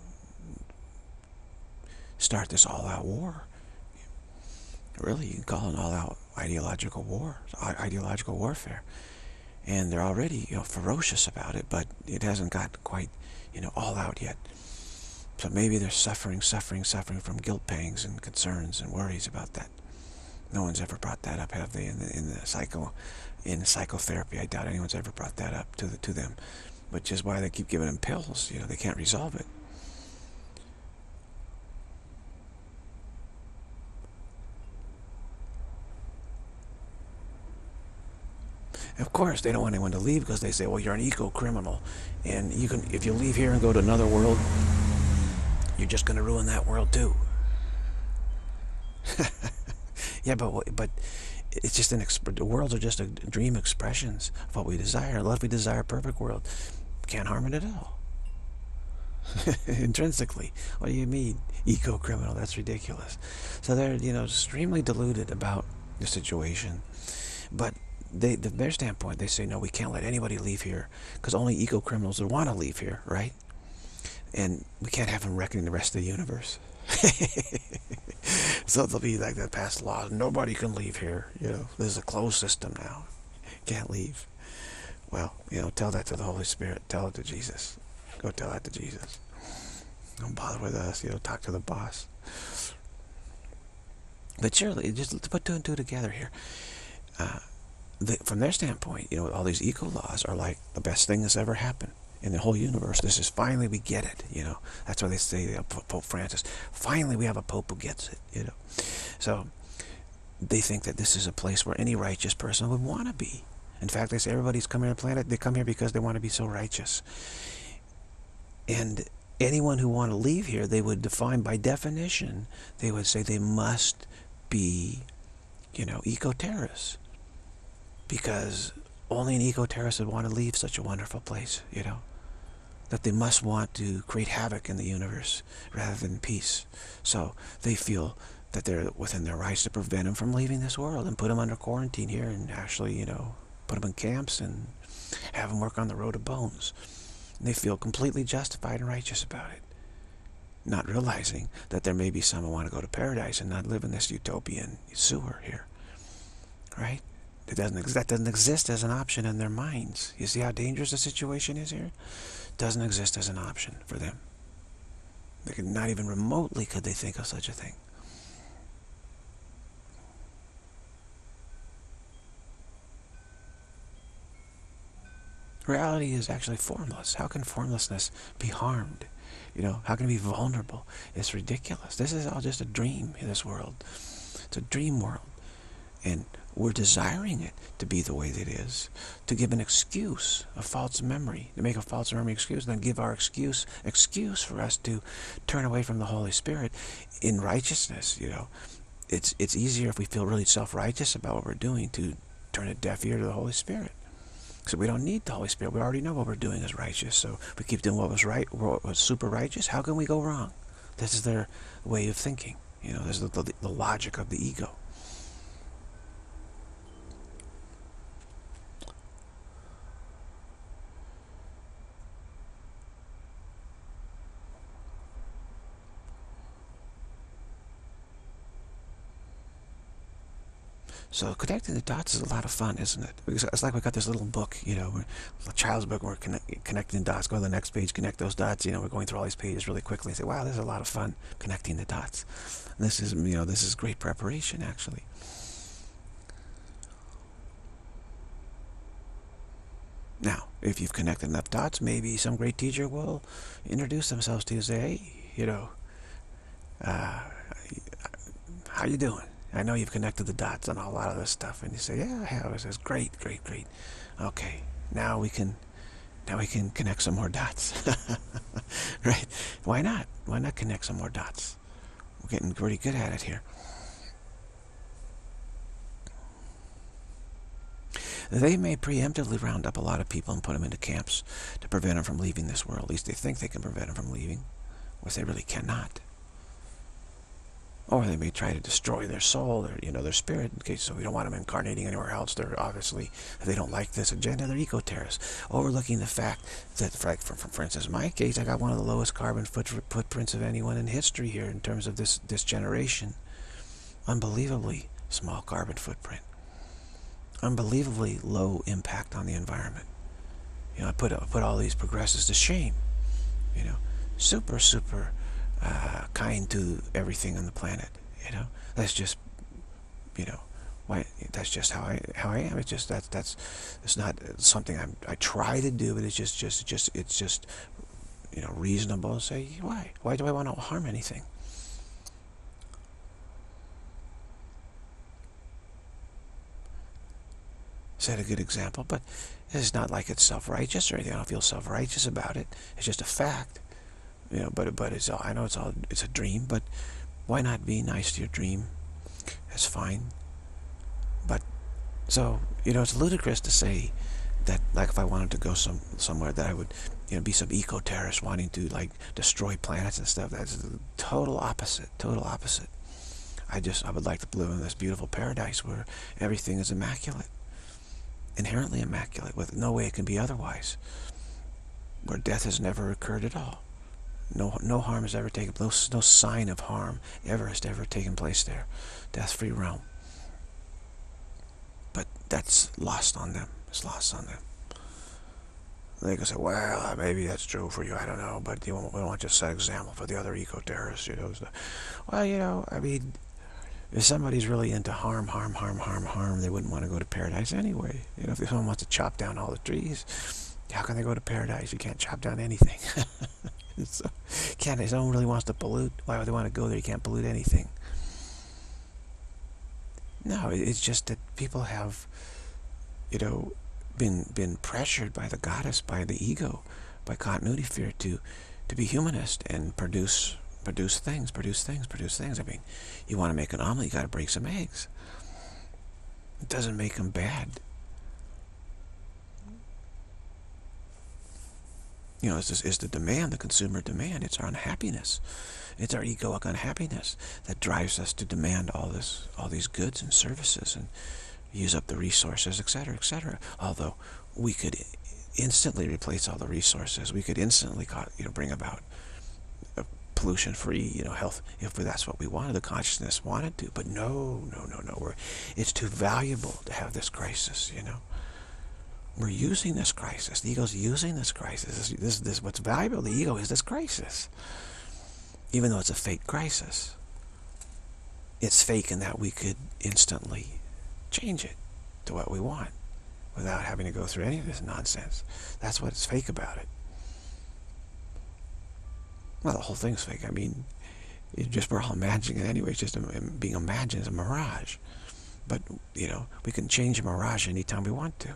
start this all-out war. Really, you can call it an all-out ideological war, ideological warfare. And they're already, you know, ferocious about it, but it hasn't got quite, you know, all out yet. So maybe they're suffering from guilt pangs and concerns and worries about that. No one's ever brought that up, have they? In psychotherapy, I doubt anyone's ever brought that up to them. Which is why they keep giving them pills. You know, they can't resolve it. Of course, they don't want anyone to leave because they say, well, you're an eco-criminal, and you can, if you leave here and go to another world, you're just going to ruin that world too. Yeah, but it's just the worlds are just dream expressions of what we desire. Unless we desire a perfect world, can't harm it at all. Intrinsically, what do you mean eco-criminal? That's ridiculous. So they're, you know, extremely deluded about the situation, but their standpoint, they say, no, we can't let anybody leave here because only eco-criminals would want to leave here, right? And we can't have them wrecking the rest of the universe. So they'll be like, that past laws, nobody can leave here. You know, there's a closed system now. Can't leave. Well, you know, tell that to the Holy Spirit. Tell it to Jesus. Go tell that to Jesus. Don't bother with us. You know, talk to the boss. But surely, just put two and two together here. From their standpoint, you know, all these eco laws are like the best thing that's ever happened in the whole universe. This is finally we get it, you know. That's why they say, Pope Francis, finally we have a pope who gets it, you know. So they think that this is a place where any righteous person would want to be. In fact, they say everybody's come here on the planet, they come here because they want to be so righteous. And anyone who want to leave here, they would define by definition, they would say they must be, you know, eco-terrorists. Because only an eco-terrorist would want to leave such a wonderful place, you know. that they must want to create havoc in the universe rather than peace. So they feel that they're within their rights to prevent them from leaving this world and put them under quarantine here and actually, put them in camps and have them work on the road of bones. And they feel completely justified and righteous about it, not realizing that there may be some who want to go to paradise and not live in this utopian sewer here, right? That doesn't exist as an option in their minds. You see how dangerous the situation is here? It doesn't exist as an option for them. They could not even remotely could they think of such a thing. Reality is actually formless. How can formlessness be harmed? How can it be vulnerable? It's ridiculous. This is all just a dream in this world. It's a dream world. And we're desiring it to be the way that it is, to give an excuse, a false memory, to make a false memory excuse, then give our excuse for us to turn away from the Holy Spirit in righteousness. It's easier if we feel really self-righteous about what we're doing to turn a deaf ear to the Holy Spirit. So we don't need the Holy Spirit. We already know what we're doing is righteous. So if we keep doing what was right, what was super righteous, how can we go wrong? This is their way of thinking. This is the logic of the ego. So connecting the dots is a lot of fun, isn't it? Because it's like we got this little book, a child's book, and we're connecting dots. Go to the next page, connect those dots. We're going through all these pages really quickly and say, wow, this is a lot of fun connecting the dots. And this is great preparation, actually. Now, if you've connected enough dots, maybe some great teacher will introduce themselves to you and say, hey, how you doing? I know you've connected the dots on a lot of this stuff. And you say, yeah, I have. It says, great, great, great. Okay, now we can connect some more dots. Right? Why not? Why not connect some more dots? We're getting pretty good at it here. They may preemptively round up a lot of people and put them into camps to prevent them from leaving this world. At least they think they can prevent them from leaving, which they really cannot. Or they may try to destroy their soul, their spirit, in case so we don't want them incarnating anywhere else. They're obviously, if they don't like this agenda, they're eco-terrorists. Overlooking the fact that, for instance, in my case, I got one of the lowest carbon footprints of anyone in history here in terms of this generation. Unbelievably small carbon footprint. Unbelievably low impact on the environment. I put all these progressives to shame. Super kind to everything on the planet. That's just, why? That's just how I am. It's just it's not something I try to do, but it's just reasonable to say why? Why do I want to harm anything? Set a good example, but it's not like it's self-righteous or anything. I don't feel self-righteous about it. It's just a fact. But it's all, I know it's a dream, but why not be nice to your dream? It's fine. But so it's ludicrous to say that, like, if I wanted to go somewhere, that I would be some eco-terrorist wanting to destroy planets and stuff. That's the total opposite. Total opposite. I would like to live in this beautiful paradise where everything is immaculate, inherently immaculate, with no way it can be otherwise, where death has never occurred at all. No harm has ever taken place. No sign of harm has ever taken place there. Death-free realm. But that's lost on them. It's lost on them. They can say, well, maybe that's true for you. I don't know, but we don't want to set an example for the other eco-terrorists. Well, I mean, if somebody's really into harm, they wouldn't want to go to paradise anyway. If someone wants to chop down all the trees, how can they go to paradise? You can't chop down anything. So, if someone really wants to pollute, why would they want to go there? You can't pollute anything. No, it's just that people have, been pressured by the goddess, by the ego, by continuity fear to be humanist and produce things. I mean, you want to make an omelet, you got to break some eggs. It doesn't make them bad. is the demand, the consumer demand. It's our unhappiness. It's our egoic unhappiness that drives us to demand all these goods and services and use up the resources, etc., etc. Although we could instantly replace all the resources, we could instantly, bring about a pollution-free, health, if that's what we wanted, the consciousness wanted to. But no, no, no, no. It's too valuable to have this crisis. We're using this crisis. The ego's using this crisis. This what's valuable. The ego is this crisis, even though it's a fake crisis. It's fake in that we could instantly change it to what we want without having to go through any of this nonsense. That's what's fake about it. Well, the whole thing's fake. I mean, we're all imagining it anyway. It's just being imagined as a mirage. But, we can change a mirage anytime we want to.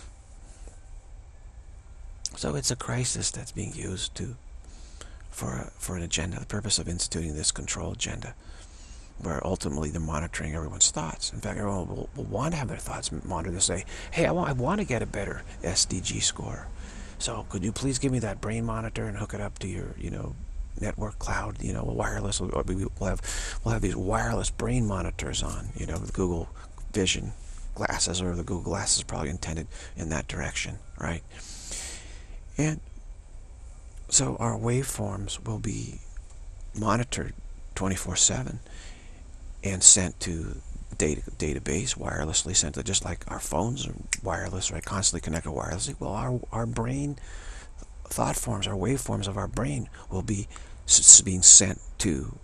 So it's a crisis that's being used for an agenda, the purpose of instituting this control agenda, where ultimately they're monitoring everyone's thoughts. In fact, everyone will want to have their thoughts monitored. They'll say, hey, I want to get a better SDG score. So could you please give me that brain monitor and hook it up to your, network cloud, wireless. We'll have these wireless brain monitors on, with Google Vision glasses, or the Google glasses are probably intended in that direction, right? And so our waveforms will be monitored 24/7 and sent to database, wirelessly sent to, just like our phones are wireless, right? Constantly connected wirelessly. Well, our brain thought forms, our waveforms of our brain will be being sent to,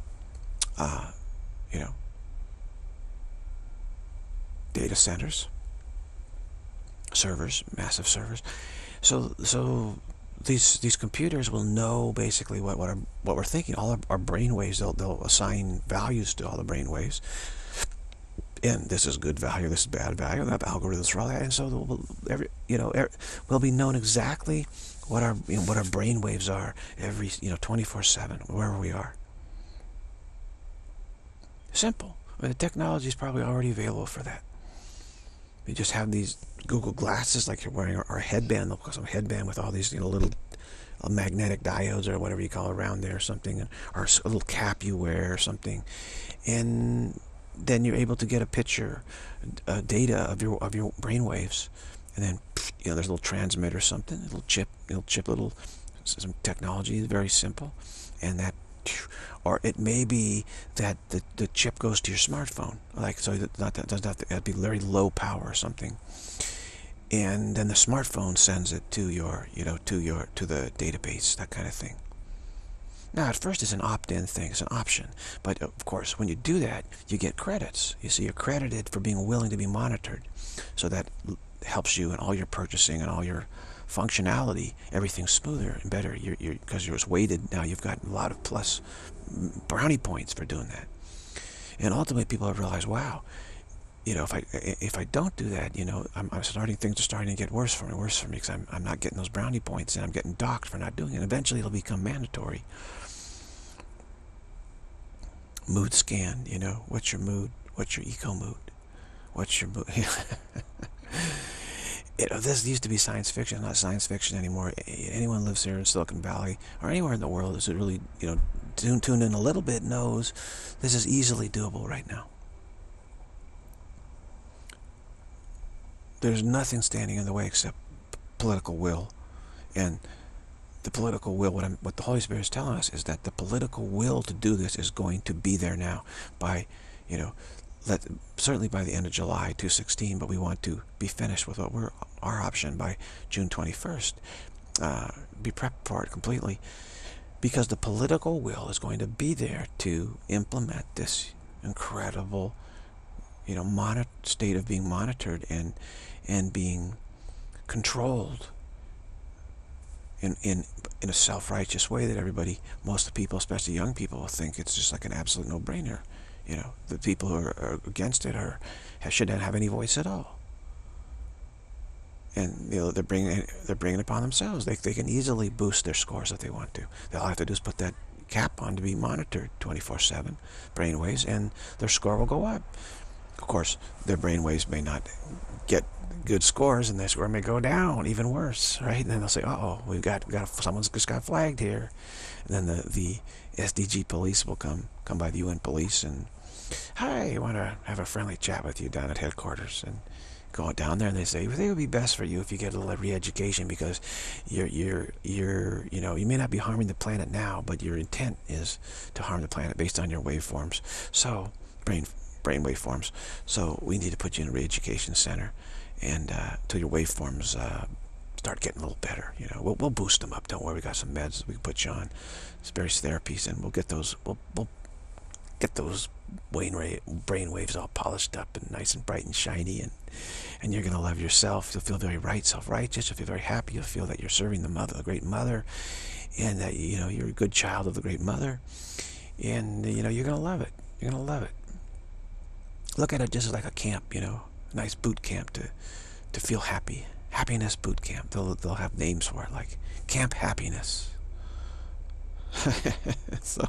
data centers, servers, massive servers. So these computers will know basically what we're thinking. All our brain waves, they'll assign values to all the brain waves. And this is good value, this is bad value. They'll have algorithms for all that, and so we'll be known exactly what our brain waves are every 24/7 wherever we are. Simple. I mean, the technology is probably already available for that. We just have these Google glasses, like you're wearing, or a headband, some headband with all these little magnetic diodes or whatever you call it around there, or something, or a little cap you wear or something, and then you're able to get a picture, data of your brain waves, and then there's a little transmitter or something, a little chip, some technology, very simple, and that. Or it may be that the chip goes to your smartphone, so that doesn't have to, it'd be very low power or something, and then the smartphone sends it to to the database, that kind of thing. Now, at first, it's an opt-in thing, it's an option, but of course, when you do that, you get credits. You see, you're credited for being willing to be monitored, so that helps you in all your purchasing and all your functionality. Everything's smoother and better. Because you're weighted now, you've got a lot of plus brownie points for doing that. And ultimately, people have realized, wow, if I don't do that, things are starting to get worse for me, because I'm not getting those brownie points, and I'm getting docked for not doing it. Eventually, it'll become mandatory. Mood scan, what's your mood? What's your eco mood? What's your mood? This used to be science fiction, not science fiction anymore. Anyone who lives here in Silicon Valley or anywhere in the world is really, tuned in a little bit, knows this is easily doable right now. There's nothing standing in the way except political will. And the political will, what the Holy Spirit is telling us is that the political will to do this is going to be there now by, certainly by the end of July 2016, but we want to be finished with our option by June 21st. Be prepped for it completely, because the political will is going to be there to implement this incredible, state of being monitored and being controlled in a self-righteous way that most of the people, especially young people, will think it's just like an absolute no-brainer. The people who are against it shouldn't have any voice at all. And they're bringing it upon themselves. They can easily boost their scores if they want to. All I have to do is put that cap on to be monitored 24/7, brainwaves, and their score will go up. Of course, their brainwaves may not get good scores, and their score may go down, even worse, right? And then they'll say, "Uh-oh, we've got someone's just got flagged here." And then the SDG police will come by, the UN police, and, "Hi, I want to have a friendly chat with you down at headquarters." And go down there, and they say, "Well, it would be best for you if you get a little re-education, because you know, you may not be harming the planet now, but your intent is to harm the planet based on your waveforms. So brain waveforms. So we need to put you in a re-education center, and till your waveforms start getting a little better. You know, we'll boost them up. Don't worry, we got some meds we can put you on, some various therapies, and we'll get those. We'll get those brain waves all polished up and nice and bright and shiny, and you're gonna love yourself. You'll feel very self-righteous. You'll feel very happy. You'll feel that you're serving the mother, the great mother, and that, you know, you're a good child of the great mother, and, you know, you're gonna love it. You're gonna love it. Look at it just like a camp, you know, a nice boot camp to feel happy. Happiness boot camp. They'll have names for it, like Camp Happiness. So,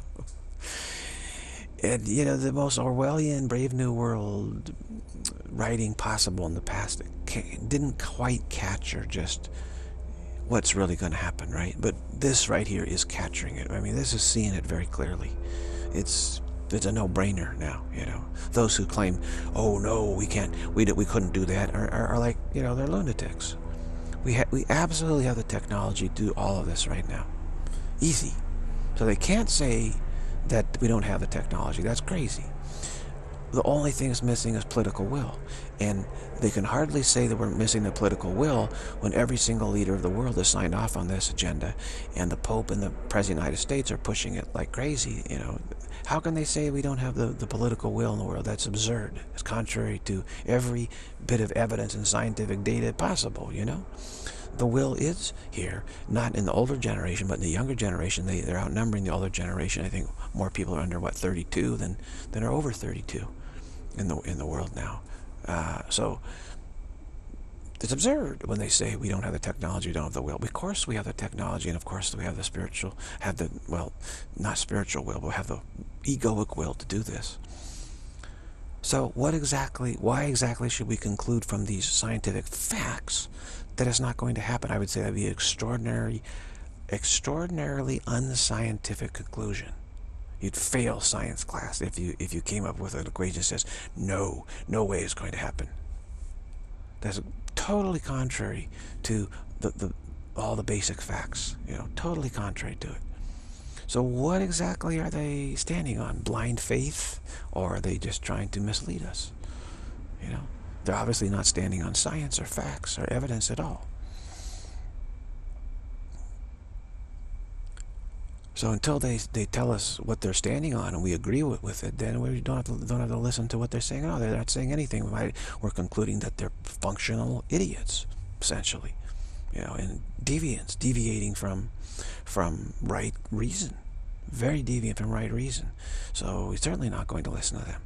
and, you know, the most Orwellian Brave New World writing possible in the past didn't quite capture just what's really going to happen, right? But this right here is capturing it. I mean, this is seeing it very clearly. It's a no-brainer now, you know. Those who claim, "Oh no, we can't, we couldn't do that," are like, you know, they're lunatics. We absolutely have the technology to do all of this right now, easy. So they can't say that we don't have the technology. That's crazy. The only thing that's missing is political will. And they can hardly say that we're missing the political will when every single leader of the world has signed off on this agenda, and the Pope and the President of the United States are pushing it like crazy. You know, how can they say we don't have the political will in the world? That's absurd. It's contrary to every bit of evidence and scientific data possible, you know? The will is here, not in the older generation, but in the younger generation. They're outnumbering the older generation. I think more people are under, what, 32 than are over 32 in the world now. So it's absurd when they say we don't have the technology, we don't have the will. Of course we have the technology, and of course we have the spiritual, well, not spiritual will, but we have the egoic will to do this. So why exactly should we conclude from these scientific facts that it's not going to happen? I would say that'd be an extraordinarily unscientific conclusion. You'd fail science class if you came up with an equation that says no way it's going to happen. That's totally contrary to all the basic facts. You know, totally contrary to it. So what exactly are they standing on? Blind faith, or are they just trying to mislead us? You know, they're obviously not standing on science or facts or evidence at all. So until they tell us what they're standing on and we agree with it, then we don't have to listen to what they're saying. No, they're not saying anything. We're concluding that they're functional idiots, essentially, you know, and deviating from right reason, very deviant from right reason. So we're certainly not going to listen to them.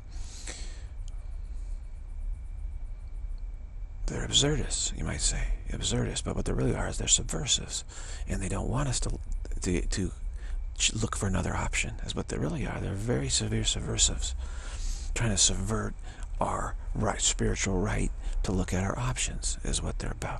They're absurdists, you might say, absurdists. But what they really are is they're subversives, and they don't want us to look for another option. Is what they really are. They're very severe subversives, trying to subvert our spiritual right to look at our options, is what they're about.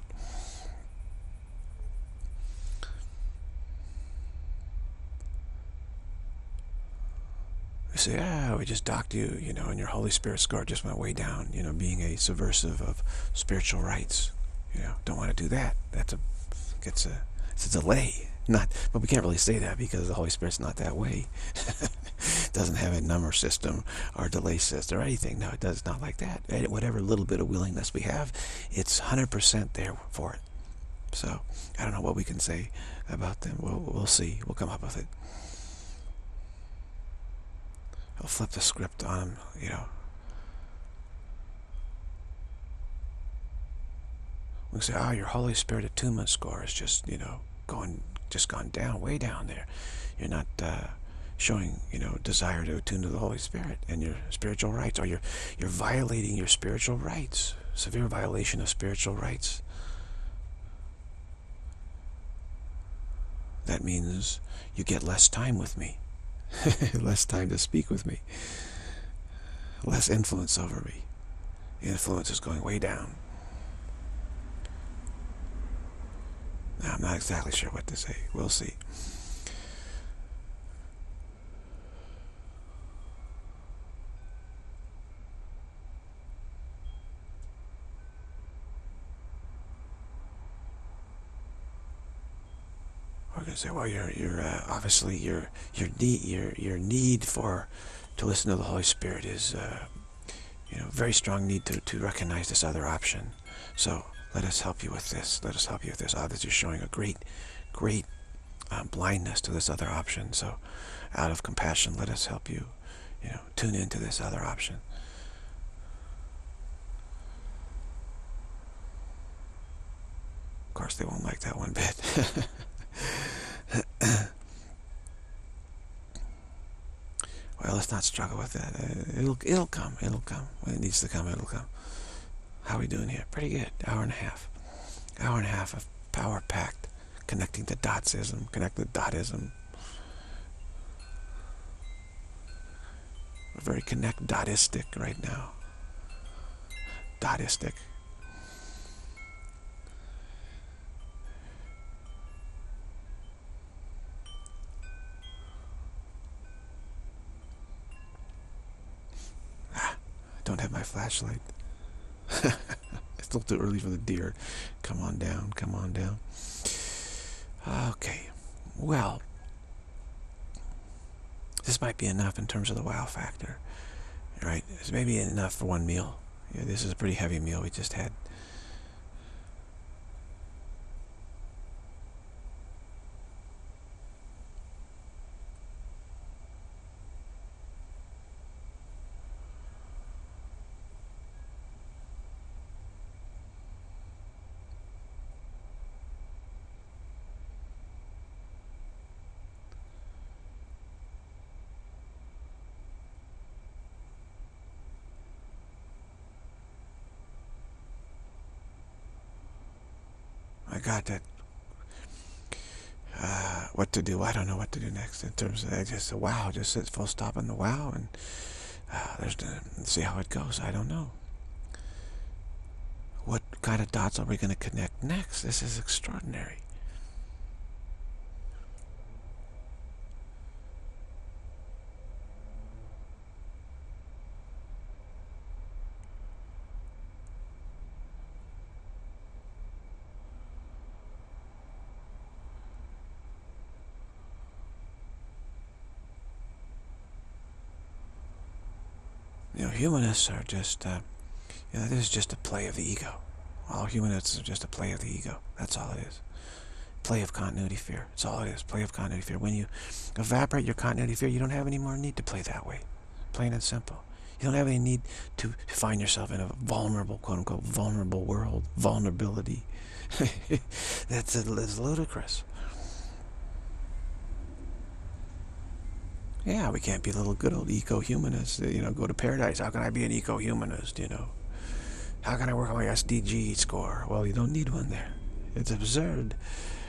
They say, we just docked you, you know, and your Holy Spirit score just went way down, you know, being a subversive of spiritual rights. You know, don't want to do that. It's a delay. But we can't really say that because the Holy Spirit's not that way. Doesn't have a number system or delay system or anything. No, it does not like that. Whatever little bit of willingness we have, it's 100% there for it. So I don't know what we can say about them. We'll see. We'll come up with it. I'll flip the script on them, you know. We say, your Holy Spirit attunement score is just, you know, gone down, way down there. You're not showing, you know, desire to attune to the Holy Spirit and your spiritual rights, or you're violating your spiritual rights. Severe violation of spiritual rights. That means you get less time with me. Less time to speak with me. Less influence over me. The influence is going way down. I'm not exactly sure what to say. We'll see. We're gonna say, well, you're obviously your need to listen to the Holy Spirit is very strong need to recognize this other option. So let us help you with this. Let us help you with this. Obviously, you're showing a great blindness to this other option. So out of compassion, let us help you, tune into this other option. Of course, they won't like that one bit. Well, let's not struggle with that. It'll come. It'll come. When it needs to come, it'll come. How are we doing here? Pretty good. Hour and a half. Hour and a half of power-packed, connecting to dotsism, connected to dotism. We're very dotistic right now. Dotistic. Don't have my flashlight. It's still too early for the deer. Come on down, come on down. Okay, well, this might be enough in terms of the wow factor, right? It's maybe enough for one meal. This is a pretty heavy meal we just had. I got that. What to do? I don't know what to do next in terms of just a wow. Just sit full stop on the wow and see how it goes. I don't know. What kind of dots are we going to connect next? This is extraordinary. Humanists are just, this is just a play of the ego. All humanists are just a play of the ego. That's all it is. Play of continuity fear. That's all it is. Play of continuity fear. When you evaporate your continuity fear, you don't have any more need to play that way. Plain and simple. You don't have any need to find yourself in a vulnerable, quote-unquote, vulnerable world. Vulnerability. That's ludicrous. Yeah, we can't be little good old eco-humanists, go to paradise. How can I be an eco-humanist, How can I work on my SDG score? Well, you don't need one there. It's absurd,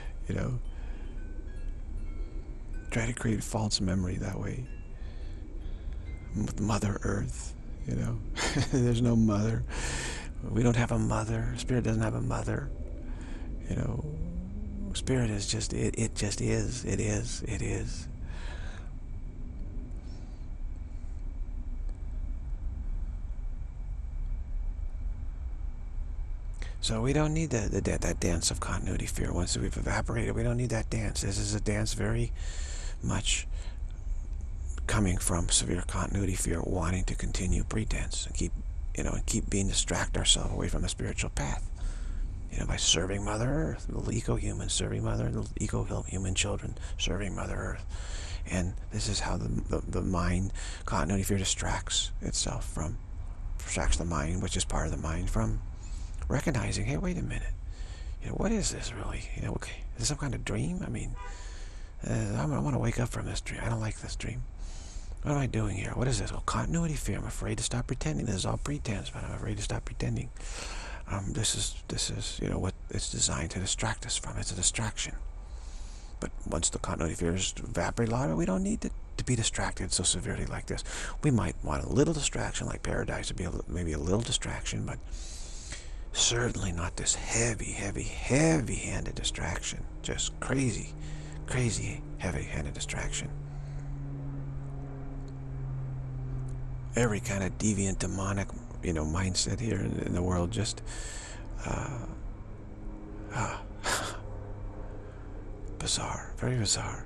Try to create false memory that way. With Mother Earth, There's no mother. We don't have a mother. Spirit doesn't have a mother. Spirit is just, it just is. It is. It is. So we don't need that dance of continuity fear. Once we've evaporated, we don't need that dance. This is a dance very much coming from severe continuity fear, wanting to continue pretense and keep being distract ourselves away from the spiritual path. By serving Mother Earth, little eco-humans serving little eco-human children serving Mother Earth. And this is how the mind, continuity fear, distracts the mind, which is part of the mind, from recognizing, hey, wait a minute, what is this really? Okay, is this some kind of dream? I mean, I want to wake up from this dream. I don't like this dream. What am I doing here? What is this? Well, continuity fear. I'm afraid to stop pretending. This is all pretense, but I'm afraid to stop pretending. This is what it's designed to distract us from. It's a distraction. But once the continuity fear is evaporated, we don't need to to be distracted so severely like this. We might want a little distraction, like paradise, to be maybe a little distraction, but certainly not this heavy, heavy, heavy-handed distraction. Just crazy, crazy, heavy-handed distraction. Every kind of deviant, demonic, mindset here in the world, just bizarre, very bizarre.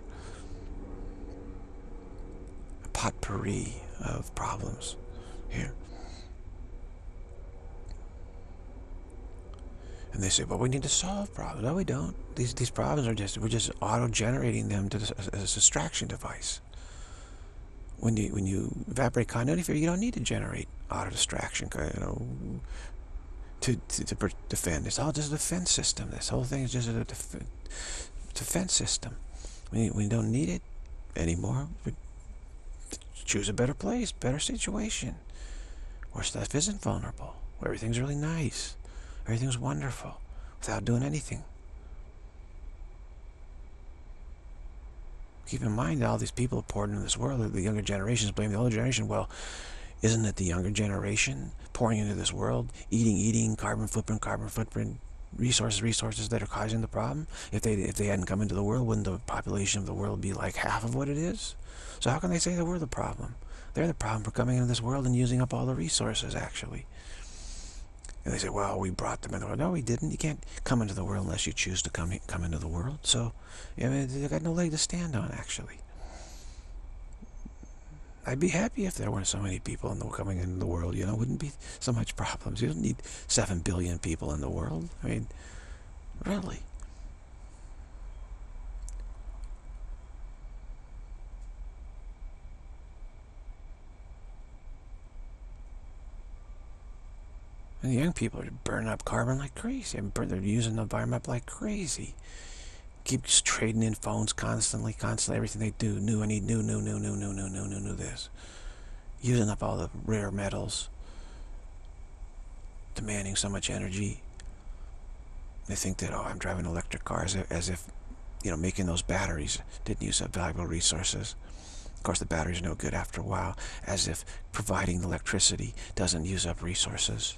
A potpourri of problems here. And they say, well, we need to solve problems. No, we don't. These problems are we're just auto-generating them as a distraction device. When you evaporate continuity theory, you don't need to generate auto-distraction, to defend. It's all just a defense system. This whole thing is just a defense system. We don't need it anymore. We choose a better place, better situation, where stuff isn't vulnerable, where everything's really nice, everything's wonderful, without doing anything. Keep in mind that all these people poured into this world, the younger generations blame the older generation. Well, isn't it the younger generation pouring into this world, eating, carbon footprint, resources that are causing the problem? If they hadn't come into the world, wouldn't the population of the world be like half of what it is? So how can they say that we're the problem? They're the problem for coming into this world and using up all the resources, actually. And they say, well, we brought them into the world. No, we didn't. You can't come into the world unless you choose to come into the world. So, they got no leg to stand on, actually. I'd be happy if there weren't so many people coming into the world. Wouldn't be so much problems. You don't need 7 billion people in the world. I mean, really. And the young people are burning up carbon like crazy. They're using the environment like crazy. Keeps trading in phones constantly. Everything they do, new. I need new this. Using up all the rare metals. Demanding so much energy. They think that, I'm driving electric cars, as if, making those batteries didn't use up valuable resources. Of course, the batteries are no good after a while. As if providing the electricity doesn't use up resources.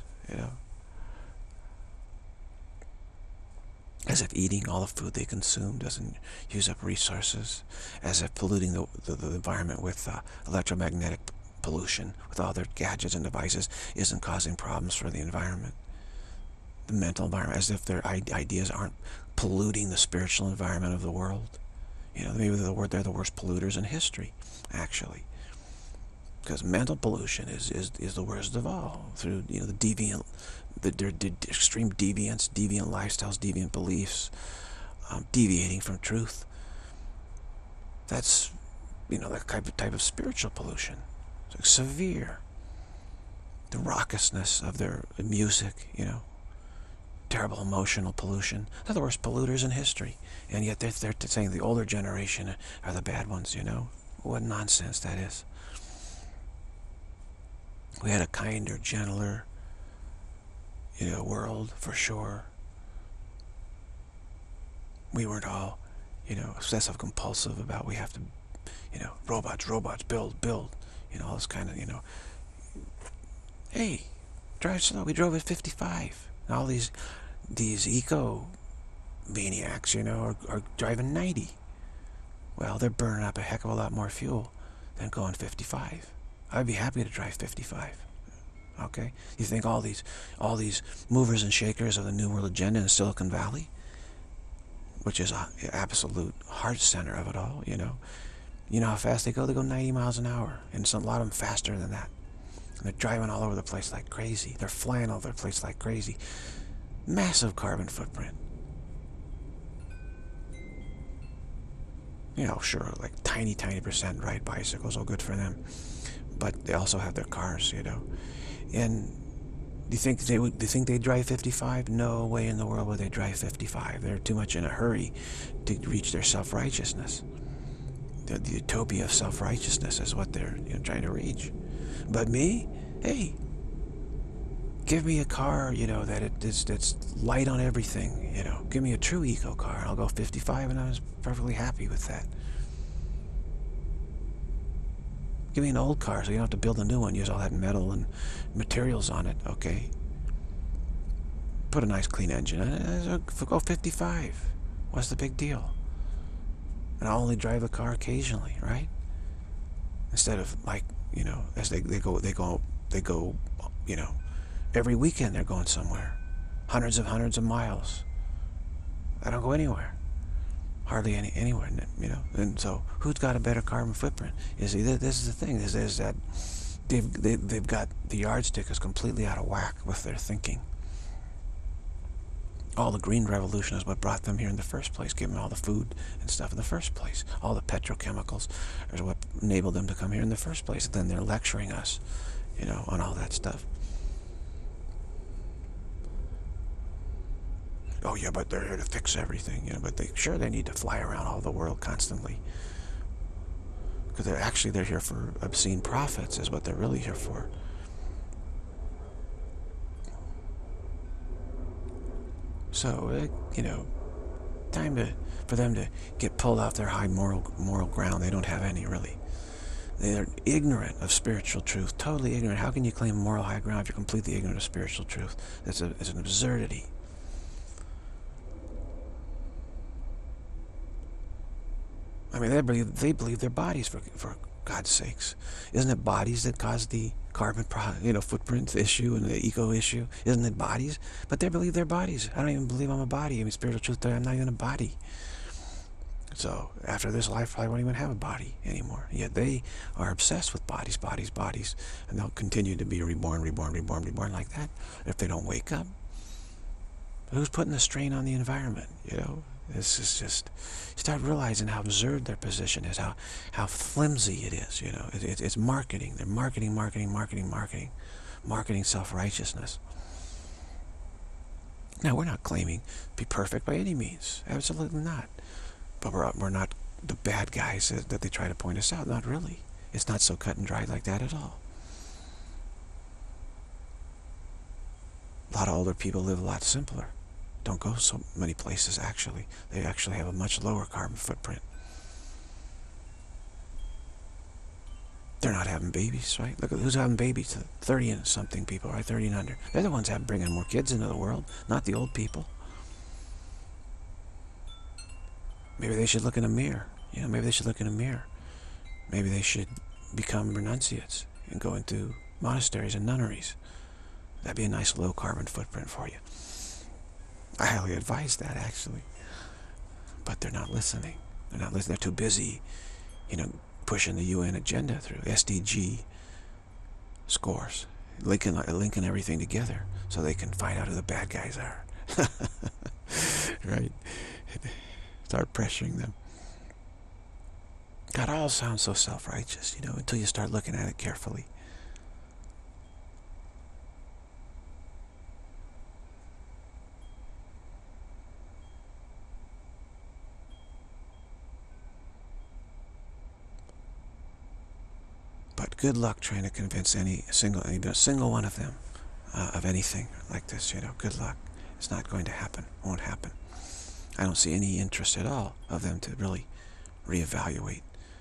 As if eating all the food they consume doesn't use up resources. As if polluting the environment with electromagnetic pollution with all their gadgets and devices isn't causing problems for the environment. The mental environment, as if their ideas aren't polluting the spiritual environment of the world. Maybe they're the worst polluters in history, actually. Because mental pollution is the worst of all. Through the deviant, the extreme deviance, deviant lifestyles, deviant beliefs, deviating from truth. That's that type of spiritual pollution. It's like severe. The raucousness of their music, terrible emotional pollution. They're the worst polluters in history, and yet they're saying the older generation are the bad ones. What nonsense that is. We had a kinder, gentler, world, for sure. We weren't all, obsessive compulsive about we have to, robots, build, all this kind of, Hey, drive slow. We drove at 55. And all these eco maniacs, are driving 90. Well, they're burning up a heck of a lot more fuel than going 55. I'd be happy to drive 55. Okay? You think all these movers and shakers of the New World Agenda in Silicon Valley, which is the absolute heart center of it all, you know how fast they go? They go 90 miles an hour, and a lot of them faster than that. And they're driving all over the place like crazy. They're flying all over the place like crazy. Massive carbon footprint. Sure, like tiny percent ride bicycles, all good for them. But they also have their cars, And do you think they'd drive 55? No way in the world would they drive 55. They're too much in a hurry to reach their self-righteousness. The utopia of self-righteousness is what they're trying to reach. But me, hey, give me a car, that's light on everything, Give me a true eco car, and I'll go 55, and I was perfectly happy with that. Give me an old car so you don't have to build a new one, use all that metal and materials on it, okay? Put a nice clean engine in it, go 55. What's the big deal? And I'll only drive the car occasionally, right? Instead of, like, you know, as they go, you know, every weekend they're going somewhere. Hundreds of miles. I don't go anywhere. Hardly anywhere, you know. And so, who's got a better carbon footprint? You see, this is the thing, is that they've got, the yardstick is completely out of whack with their thinking. All the green revolution is what brought them here in the first place, gave them all the food and stuff in the first place. All the petrochemicals is what enabled them to come here in the first place. And then they're lecturing us, you know, on all that stuff. Oh yeah, but they're here to fix everything, you know, but they need to fly around all the world constantly. Because they're here for obscene profits is what they're really here for. So, you know, time for them to get pulled off their high moral ground. They don't have any, really. They're ignorant of spiritual truth, totally ignorant. How can you claim moral high ground if you're completely ignorant of spiritual truth? It's an absurdity. I mean, they believe their bodies, for God's sakes. Isn't it bodies that cause the carbon, footprint issue and the eco issue? Isn't it bodies? But they believe their bodies. I don't even believe I'm a body. I mean, spiritual truth, I'm not even a body. So after this life, I won't even have a body anymore. Yet they are obsessed with bodies, and they'll continue to be reborn like that if they don't wake up. Who's putting the strain on the environment, you know? This is just, start realizing how absurd their position is, how flimsy it is, you know. It's marketing. They're marketing self-righteousness. Now, we're not claiming to be perfect by any means. Absolutely not. But we're not the bad guys that they try to point us out. Not really. It's not so cut and dried like that at all. A lot of older people live a lot simpler. Don't go so many places, actually. They actually have a much lower carbon footprint. They're not having babies, right? Look at who's having babies. 30 and something people, right? 30 and under. They're the ones that bringing more kids into the world, not the old people. Maybe they should look in a mirror. You know, maybe they should look in a mirror. Maybe they should become renunciates and go into monasteries and nunneries. That'd be a nice low carbon footprint for you. I highly advise that, actually. But they're not listening. They're not listening. They're too busy, you know, pushing the UN agenda through SDG scores, linking everything together so they can find out who the bad guys are. Right? Start pressuring them. God, all sounds so self-righteous, you know, until you start looking at it carefully. But good luck trying to convince any single one of them of anything like this, you know. Good luck. It's not going to happen. Won't happen. I don't see any interest at all of them to really reevaluate.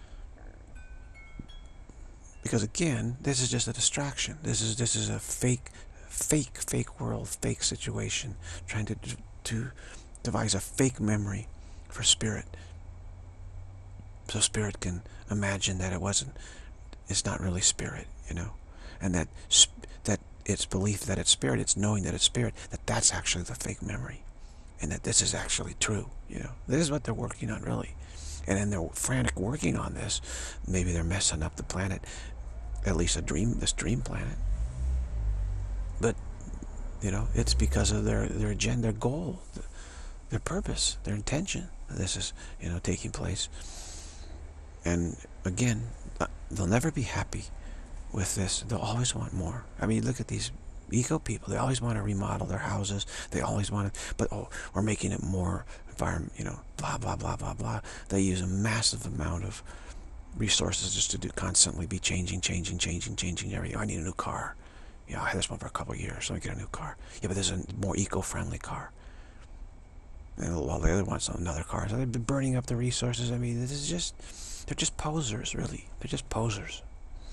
Because again, this is just a distraction. This is a fake world, fake situation, trying to devise a fake memory for spirit, so spirit can imagine that it's not really spirit, you know, and that its belief that it's spirit, it's knowing that it's spirit, that's actually the fake memory, and that this is actually true, you know. This is what they're working on, really. And then they're frantic working on this. Maybe they're messing up the planet, at least this dream planet. But, you know, it's because of their agenda, their goal, their purpose, their intention. This is, you know, taking place. And again, they'll never be happy with this. They'll always want more. I mean, look at these eco people. They always want to remodel their houses. They always want to, but we're making it more environment, you know, blah, blah, blah, blah, blah. They use a massive amount of resources just to constantly be changing everything. I need a new car. Yeah, I had this one for a couple of years, so I get a new car. Yeah, but there's a more eco-friendly car. And while the other wants another car. So they've been burning up the resources. I mean, this is just, they're just posers, really. They're just posers.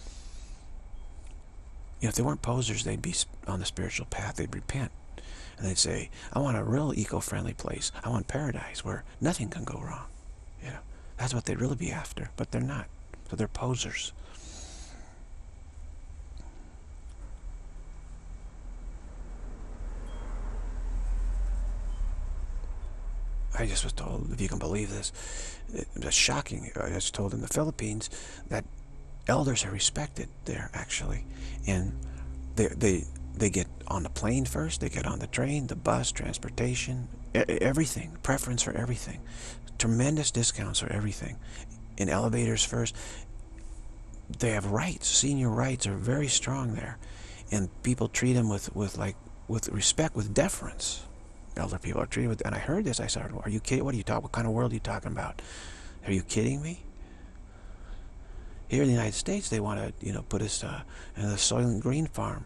if they weren't posers, they'd be on the spiritual path. They'd repent. And they'd say, I want a real eco-friendly place. I want paradise where nothing can go wrong. That's what they'd really be after, but they're not. So they're posers. I just was told, if you can believe this, it's shocking. I was told in the Philippines that elders are respected there, actually. And they get on the plane first, they get on the train, the bus, transportation, everything, preference for everything. Tremendous discounts for everything. In elevators first. They have rights. Senior rights are very strong there. And people treat them with respect, with deference. Elder people are treated with, and I heard this, I said, are you kidding? What are you talking? What kind of world are you talking about? Are you kidding me? Here in the United States, they want to, put us in the Soylent Green farm.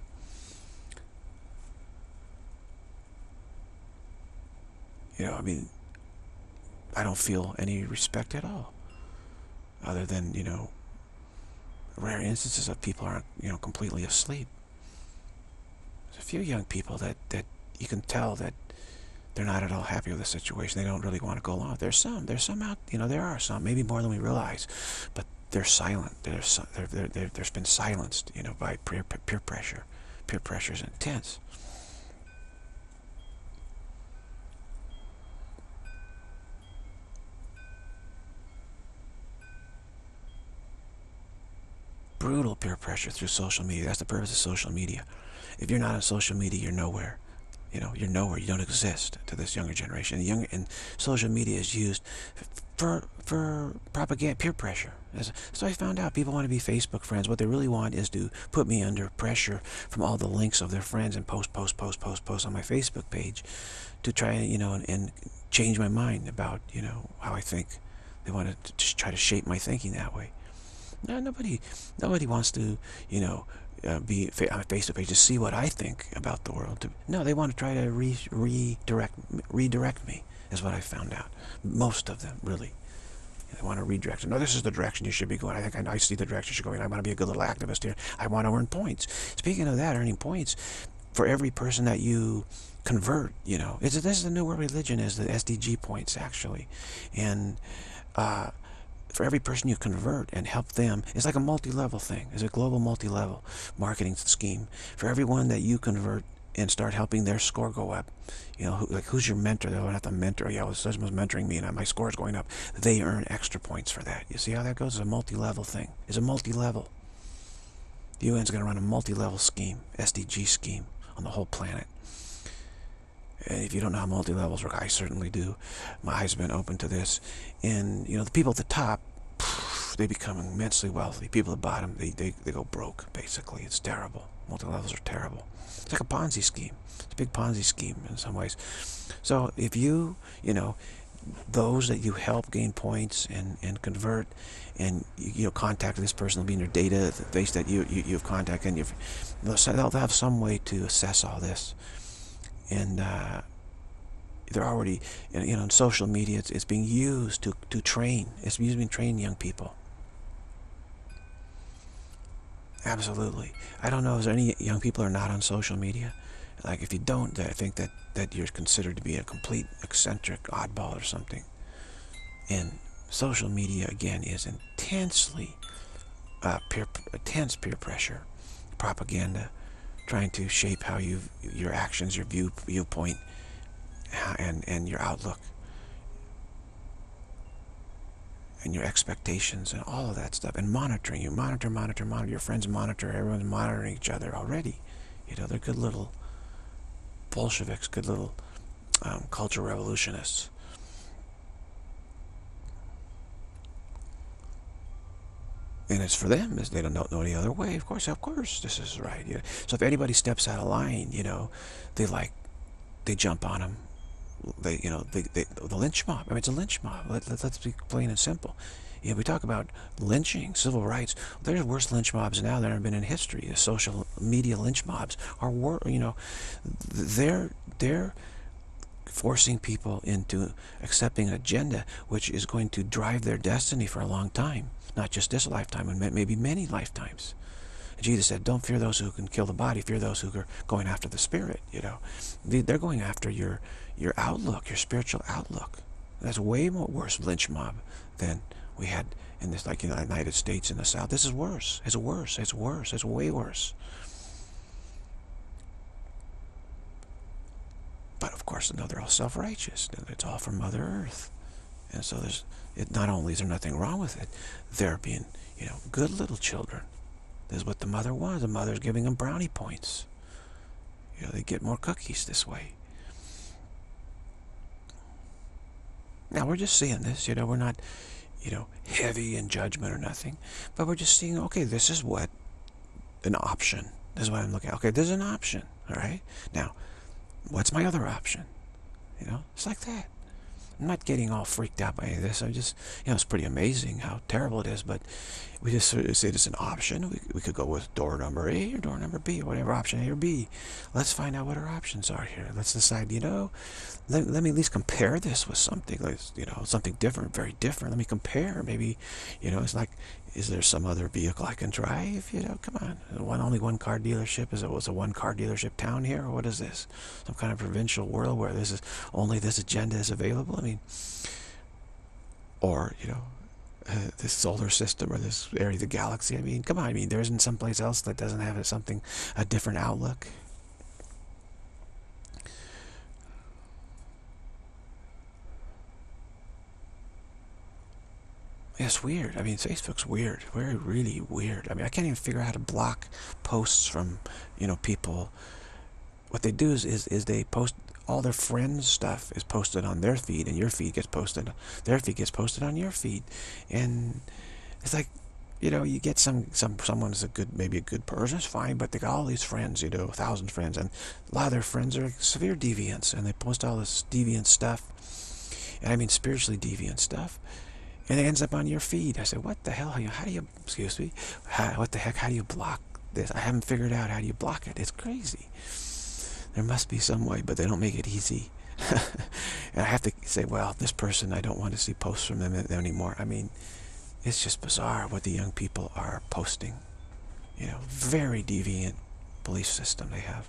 I mean, I don't feel any respect at all, other than, rare instances of people aren't, completely asleep. There's a few young people that you can tell that they're not at all happy with the situation. They don't really want to go along. There's some out, there are some, maybe more than we realize, but they're silent. There's been silenced, by peer pressure. Peer pressure is intense. Brutal peer pressure through social media. That's the purpose of social media. If you're not on social media, you're nowhere. You're nowhere. You don't exist to this younger generation. And social media is used for propaganda, peer pressure. So I found out people want to be Facebook friends. What they really want is to put me under pressure from all the links of their friends and post on my Facebook page to try, and change my mind about, how I think. They want to just try to shape my thinking that way. No, nobody wants to, be on a Facebook page to see what I think about the world. No, they want to try to redirect me, is what I found out. Most of them, really. They want to redirect. No, this is the direction you should be going. I think I see the direction you're going. I want to be a good little activist here. I want to earn points. Speaking of that, earning points, for every person that you convert, this is the new world religion, is the SDG points, actually. And for every person you convert and help them, it's like a multi-level thing. It's a global multi-level marketing scheme. For everyone that you convert and start helping their score go up, who's your mentor? They'll have to mentor. Yeah, well, someone's mentoring me and my score is going up. They earn extra points for that. You see how that goes? It's a multi-level thing. It's a multi-level. The UN's going to run a multi-level scheme, SDG scheme, on the whole planet. And if you don't know how multi-levels work, I certainly do. My eyes have been open to this. And, the people at the top, they become immensely wealthy. People at the bottom, they go broke, basically. It's terrible. Multi-levels are terrible. It's like a Ponzi scheme. It's a big Ponzi scheme in some ways. So if you, those that you help gain points and convert, and contact this person, will be in your database that you've contacted, and they'll have some way to assess all this. And they're already, in social media, it's being used to train. It's being trained young people. Absolutely. I don't know, is there any young people who are not on social media? Like, if you don't, I think that you're considered to be a complete eccentric oddball or something. And social media, again, is intensely intense peer pressure, propaganda, trying to shape how your actions, your viewpoint, and your outlook, and your expectations, and all of that stuff, and monitoring. You monitor. Your friends monitor. Everyone's monitoring each other already. They're good little Bolsheviks, good little cultural revolutionists. And it's for them, they don't know any other way. Of course, this is right. So if anybody steps out of line, they jump on them. The lynch mob. I mean, it's a lynch mob. Let's be plain and simple. We talk about lynching, civil rights. There's worse lynch mobs now than have been in history. The social media lynch mobs are worse. They're forcing people into accepting an agenda which is going to drive their destiny for a long time. Not just this lifetime, and maybe many lifetimes. Jesus said, don't fear those who can kill the body, fear those who are going after the spirit, you know. They're going after your outlook, your spiritual outlook. That's way more worse lynch mob than we had in this, like in the United States in the South. This is worse. It's worse. It's worse. It's way worse. But of course, they're all self-righteous. It's all from Mother Earth. And so not only is there nothing wrong with it, they're being, you know, good little children. This is what the mother wants. The mother's giving them brownie points. You know, they get more cookies this way. Now, we're just seeing this, you know, we're not, you know, heavy in judgment or nothing, but we're just seeing, okay, this is what an option. This is what I'm looking at. Okay, there's an option, all right? Now, what's my other option? You know, it's like that. I'm not getting all freaked out by any of this. I just, you know, it's pretty amazing how terrible it is, but we just sort of say it's an option. We could go with door number A or door number B, or whatever, option A or B. Let's find out what our options are here. Let's decide, you know, let me at least compare this with something, like, you know, something different, very different. Let me compare. Maybe, you know, it's like, is there some other vehicle I can drive? You know, come on. Only one car dealership? Was a one car dealership town here? Or what is this? Some kind of provincial world where this is only this agenda is available? I mean, or, you know, this solar system or this area of the galaxy. I mean, come on. I mean, there isn't someplace else that doesn't have a different outlook. It's weird. I mean, Facebook's weird. Really weird. I mean, I can't even figure out how to block posts from, you know, people. What they do is they post all their friends' stuff is posted on their feed, and your feed gets posted. Their feed gets posted on your feed, and it's like, you know, you get someone is maybe a good person, it's fine, but they got all these friends, you know, 1,000 friends, and a lot of their friends are severe deviants, and they post all this deviant stuff, and I mean spiritually deviant stuff. And it ends up on your feed. I said, what the hell? How do you, excuse me, what the heck, how do you block this? I haven't figured out how do you block it. It's crazy. There must be some way, but they don't make it easy. And I have to say, well, this person, I don't want to see posts from them anymore. I mean, it's just bizarre what the young people are posting. You know, very deviant belief system they have.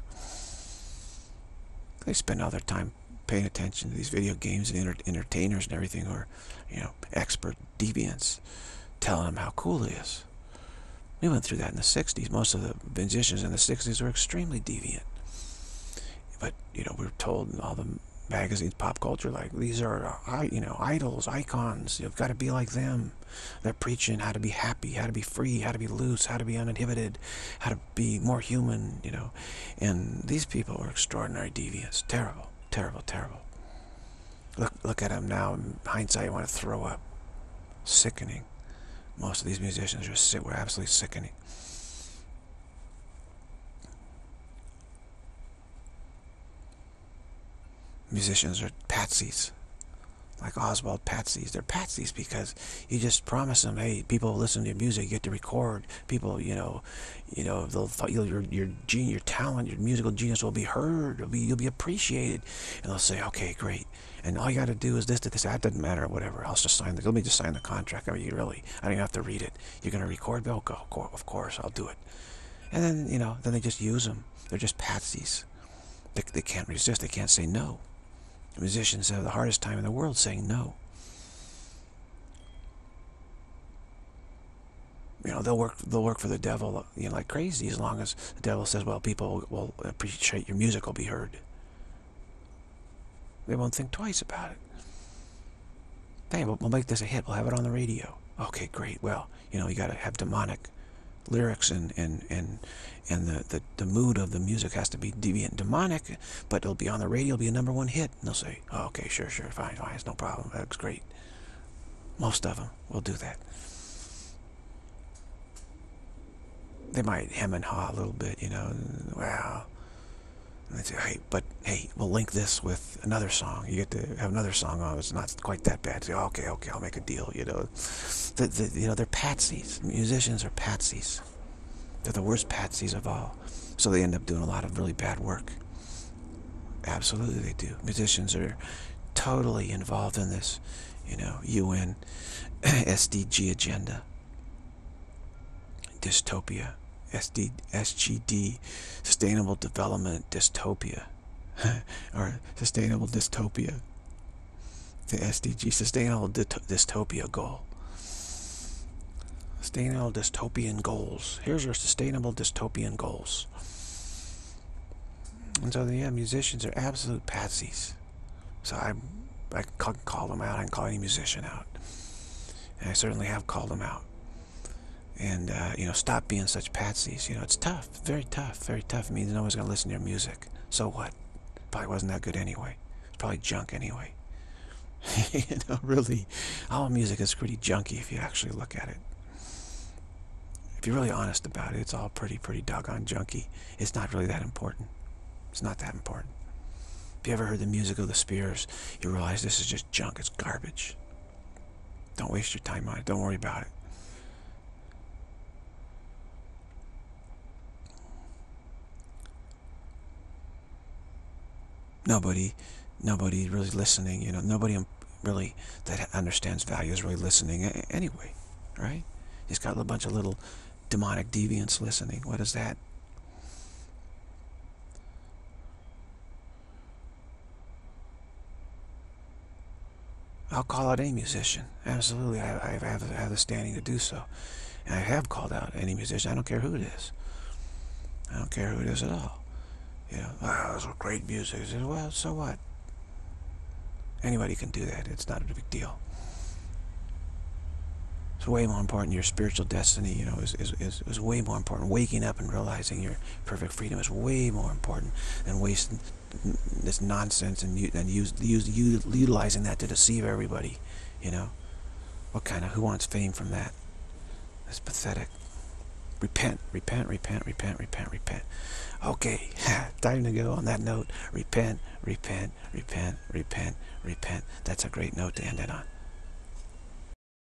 They spend all their time paying attention to these video games and entertainers and everything, or, you know, expert deviants telling them how cool it is. We went through that in the 60s. Most of the musicians in the 60s were extremely deviant. But, you know, we were told in all the magazines, pop culture, like, these are, you know, idols, icons. You've got to be like them. They're preaching how to be happy, how to be free, how to be loose, how to be uninhibited, how to be more human, you know. And these people were extraordinary deviants. Terrible. Terrible, terrible. Look at them now. In hindsight, you want to throw up. Sickening. Most of these musicians were absolutely sickening. Musicians are patsies. Like Oswald patsies. They're patsies because you just promise them, hey, people will listen to your music, you get to record. People, you know, your talent, your musical genius will be heard. You'll be appreciated, and they'll say, okay, great. And all you got to do is this, that doesn't matter, whatever. I'll just sign. Let me just sign the contract. I mean, I don't even have to read it. You're gonna record? Oh, of course, I'll do it. And then, you know, then they just use them. They're just patsies. They can't resist. They can't say no. Musicians have the hardest time in the world saying no. You know, they'll work for the devil, you know, like crazy, as long as the devil says, well, people will appreciate your music, will be heard. They won't think twice about it. Hey, we'll make this a hit. We'll have it on the radio. Okay, great. Well, you know, you got to have demonic lyrics, and the mood of the music has to be deviant and demonic, but it'll be on the radio, it'll be a #1 hit. And they'll say, oh, okay, sure, fine, it's no problem. That's great. Most of them will do that. They might hem and haw a little bit, you know, wow. And they say, hey, we'll link this with another song. You get to have another song on. It's not quite that bad. Say, oh, okay, I'll make a deal, you know. You know, they're patsies. Musicians are patsies. They're the worst patsies of all. So they end up doing a lot of really bad work. Absolutely they do. Musicians are totally involved in this, you know, UN, SDG agenda. Dystopia. SGD, Sustainable Development Dystopia, or Sustainable Dystopia, the SDG, Sustainable Dystopia Goal. Sustainable Dystopian Goals. Here's your Sustainable Dystopian Goals. And so, yeah, musicians are absolute patsies. So I can call them out. I can call any musician out. And I certainly have called them out. And, stop being such patsies. It's tough. Very tough. Very tough. It means no one's going to listen to your music. So what? Probably wasn't that good anyway. It's probably junk anyway. Really, all music is pretty junky if you actually look at it. If you're really honest about it, it's all pretty doggone junky. It's not really that important. It's not that important. If you ever heard the music of the Spears, you realize this is just junk. It's garbage. Don't waste your time on it. Don't worry about it. Nobody really listening, nobody really that understands value is really listening anyway, right? He's got a bunch of little demonic deviants listening. What is that? I'll call out any musician. Absolutely, I have the standing to do so. And I have called out any musician. I don't care who it is. I don't care who it is at all. Wow, that's great music. I said, well, so what? Anybody can do that. It's not a big deal. It's way more important. Your spiritual destiny, is way more important. Waking up and realizing your perfect freedom is way more important than wasting this nonsense and utilizing that to deceive everybody. Who wants fame from that? That's pathetic. Repent, repent, repent, repent, repent, repent. Okay, time to go on that note. Repent, repent, repent, repent, repent. That's a great note to end it on.